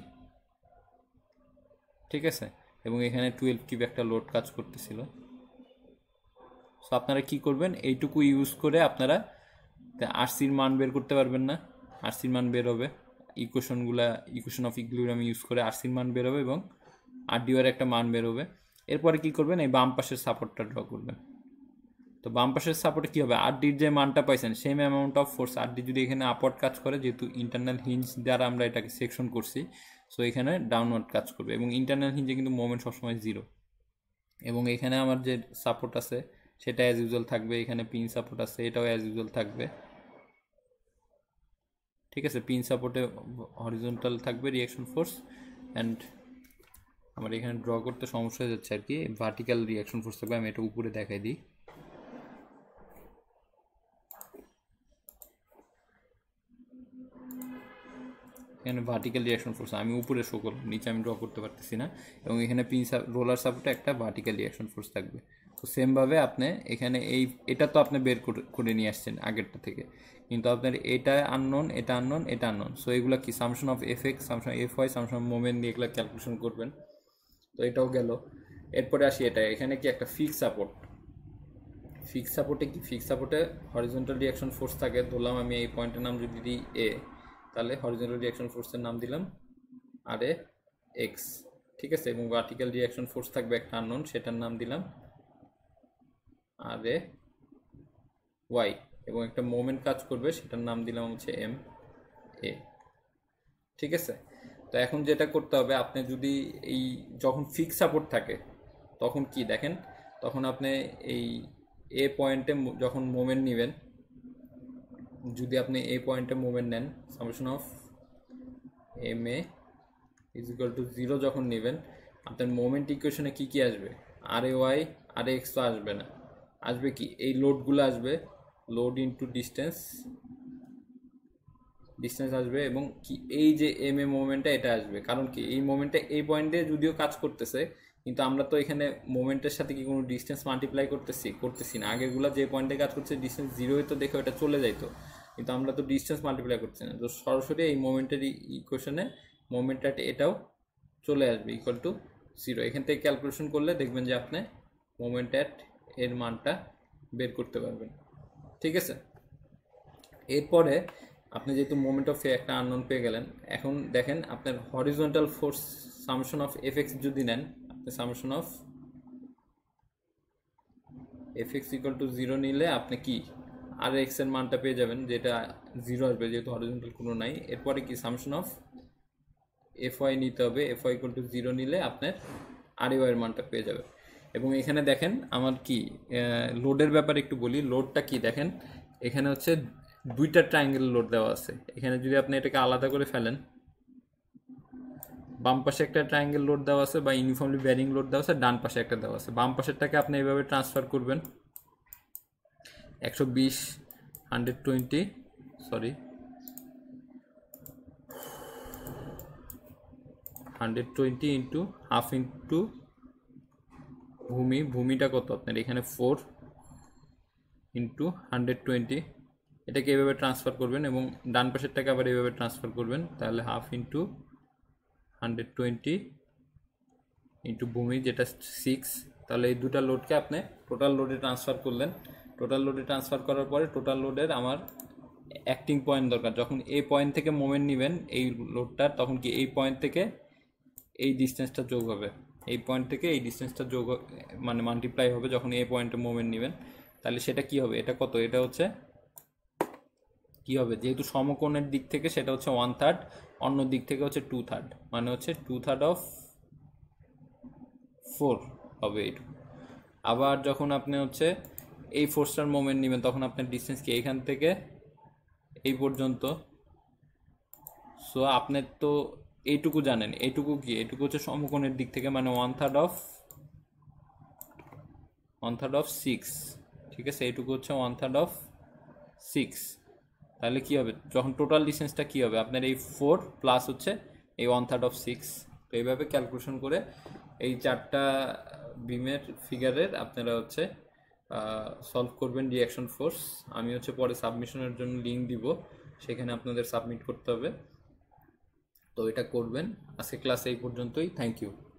ঠিক আছে, এবং এখানে টুয়েলভ কিপ একটা লোড কাজ করতেছিল। সো আপনারা কি করবেন, এইটুকু ইউজ করে আপনারা আরসির মান বের করতে পারবেন না, আরসির মান বের হবে, ইকুয়েশনগুলা ইকুয়েশন অফ ইকুইলিব্রিয়াম ইউজ করে আরসির মান বের হবে এবং আরডিওর একটা মান বের হবে। এরপরে কি করবেন, এই বাম পাশের সাপোর্টটা ড্র করবেন। তো বাম পাশের সাপোর্টে কী হবে, আরডির যে মানটা পাইছেন same amount of force, R D যদি এখানে আপওয়ার্ড কাজ করে, যেহেতু ইন্টারনাল হিঞ্জ দ্বারা আমরা এটাকে সেকশন করছি, সো এখানে ডাউনওয়ার্ড কাজ করবে, এবং ইন্টারনাল হিঞ্জে কিন্তু মোমেন্ট সবসময় জিরো। এবং এখানে আমার যে সাপোর্ট আছে সেটা অ্যাজ ইউজুয়াল থাকবে, এখানে পিন সাপোর্ট আছে এটাও অ্যাজ ইউজুয়াল থাকবে। ঠিক আছে, পিন সাপোর্টে হরিজন্টাল থাকবে রিয়াকশন ফোর্স, অ্যান্ড আমার এখানে ড্র করতে সমস্যা হয়ে যাচ্ছে আর কি, ভার্টিক্যাল রিয়াকশন ফোর্স থাকবে, আমি এটা উপরে দেখাই দিই। এখানে ভার্টিক্যাল রিয়াকশন ফোর্স আমি উপরে শো করব, নিচে আমি ড্র করতে পারতেছি না, এবং এখানে পিন রোলার সাপোর্টে একটা ভার্টিক্যাল রিয়াকশন ফোর্স থাকবে। তো সেমভাবে আপনি এখানে এই এটা তো আপনি বের করে নিয়ে আসছেন আগেরটা থেকে, কিন্তু আপনার এটা আননোন, এটা আননোন, এটা আননোন, সো এগুলো কি summation of F X, summation F Y, summation of moment দিয়ে এগুলো ক্যালকুলেশন করবেন। তো এটাও গেল। এরপরে আসি এটা, এখানে কি একটা ফিক্স সাপোর্ট, ফিক্স সাপোর্টে কি, ফিক্স সাপোর্টে হরিজন্টাল রিয়াকশন ফোর্স থাকে, ধরলাম আমি এই পয়েন্টের নাম যদি দিই এ, তাহলে হরিজন্টাল রিয়াকশন ফোর্সের নাম দিলাম আর এ এক্স। ঠিক আছে, এবং ভার্টিক্যাল রিয়াকশন ফোর্স থাকবে একটা আননোন, সেটার নাম দিলাম আর এ ওয়াই, এবং একটা মোমেন্ট কাজ করবে সেটার নাম দিলাম হচ্ছে এম এ। ঠিক আছে, তো এখন যেটা করতে হবে, আপনি যদি এই যখন ফিক্স সাপোর্ট থাকে তখন কি দেখেন, তখন আপনি এই এ পয়েন্টে যখন মোমেন্ট নেবেন, যদি আপনি এই পয়েন্টে মোমেন্ট নেন, summation of M A is equal to zero যখন নেবেন, আপনার মোমেন্ট ইকুয়েশনে কি কি আসবে, আর এ ওয়াই আর এক্স তো আসবে না, আসবে কি এই লোডগুলো আসবে, লোড ইনটু ডিস্টেন্স, ডিস্টেন্স আসবে, এবং কি এই যে এম এ মোমেন্টটা এটা আসবে, কারণ কি এই মোমেন্টটা এই পয়েন্টে যদিও কাজ করতেছে, কিন্তু আমরা তো এখানে মোমেন্টের সাথে কি কোনো ডিস্টেন্স মাল্টিপ্লাই করতেছি করতেছি না, আগেরগুলো যে পয়েন্টে কাজ করছে ডিস্টেন্স জিরোই তো দেখে ওটা চলে যাইতো, কিন্তু আমরা তো ডিস্টেন্স মাল্টিপ্লাই করছি না, তো সরাসরি এই মোমেন্টের ইকুয়েশনে মোমেন্টটা এটাও চলে আসবে ইকুয়াল টু জিরো। এখান থেকে ক্যালকুলেশন করলে দেখবেন যে আপনি মোমেন্ট অ্যাট এর মানটা বের করতে পারবেন। ঠিক আছে, এরপরে আপনি যেহেতু মোমেন্ট অফ এ একটা আননোন পেয়ে গেলেন, এখন দেখেন আপনার horizontal force summation of F X যদি নেন, আপনি summation of F X equal to zero নিলে আপনি কি আর এক্স এর মানটা পেয়ে যাবেন, যেটা জিরো আসবে যেহেতু হরিজন্টাল কোনো নাই। এরপরে কি সামেশন অফ এফ ওয়াই নিতে হবে, F Y equal to zero নিলে আপনার আর এ ওয়াই এর মানটা পেয়ে যাবে। এবং এখানে দেখেন আমার কি লোডের ব্যাপারে একটু বলি, লোডটা কি দেখেন, এখানে হচ্ছে দুইটা ট্রায়াঙ্গেল লোড দেওয়া আছে, এখানে যদি আপনি এটাকে আলাদা করে ফেলেন, বাম পাশে একটা ট্রায়াঙ্গেল লোড দেওয়া আছে বা ইউনিফর্মলি ব্যারিং লোড দেওয়া আছে, ডান পাশে একটা দেওয়া আছে। বাম পাশেরটাকে আপনি এইভাবে ট্রান্সফার করবেন, একশো বিশ hundred twenty sorry hundred twenty into half into ভূমি, ভূমিটা কত আপনার এখানে ফোর ইন্টু হান্ড্রেড টোয়েন্টি, এটাকে এভাবে ট্রান্সফার করবেন এবং ডান পাশেরটাকে আবার এভাবে ট্রান্সফার করবেন, তাহলে half into hundred twenty into ভূমি যেটা সিক্স। তাহলে এই দুটা লোডকে আপনি টোটাল লোডে ট্রান্সফার করলেন। টোটাল লোডে ট্রান্সফার করার পরে টোটাল লোডের আমার অ্যাক্টিং পয়েন্ট দরকার। যখন এই পয়েন্ট থেকে মোমেন্ট নেবেন এই লোডটার, তখন কি এই পয়েন্ট থেকে এই ডিস্টেন্সটা যোগ হবে, এই পয়েন্ট থেকে এই ডিস্টেন্সটা যোগ মানে মাল্টিপ্লাই হবে যখন এই পয়েন্টে মোমেন্ট নেবেন। তাহলে সেটা কি হবে, এটা কত, এটা হচ্ছে কি হবে, যেহেতু সমকোণের দিক থেকে সেটা হচ্ছে ওয়ান থার্ড, অন্য দিক থেকে হচ্ছে টু থার্ড, মানে হচ্ছে টু থার্ড অফ ফোর হবে এইটুকু। আবার যখন আপনি হচ্ছে এই ফোর্সটার মোমেন্ট নেবেন তখন আপনার ডিস্টেন্স কি এইখান থেকে এই পর্যন্ত। সো আপনি তো এইটুকু জানেন, এইটুকু কি, এইটুকু হচ্ছে সমকোণের দিক থেকে, মানে one third of one third of six, ঠিক আছে, এইটুকু হচ্ছে ওয়ান থার্ড অফ সিক্স। তাহলে কি হবে, যখন টোটাল ডিস্টেন্সটা কি হবে আপনার এই ফোর প্লাস হচ্ছে এই ওয়ান থার্ড অফ সিক্স। তো এইভাবে ক্যালকুলেশন করে এই চারটা বিমের ফিগারের আপনারা হচ্ছে সলভ করবেন রিয়াকশন ফোর্স। আমি হচ্ছে পরে সাবমিশনের জন্য লিঙ্ক দিব, সেখানে আপনাদের সাবমিট করতে হবে। তো এটা করবেন। আজকে ক্লাস এই পর্যন্তই, থ্যাংক ইউ।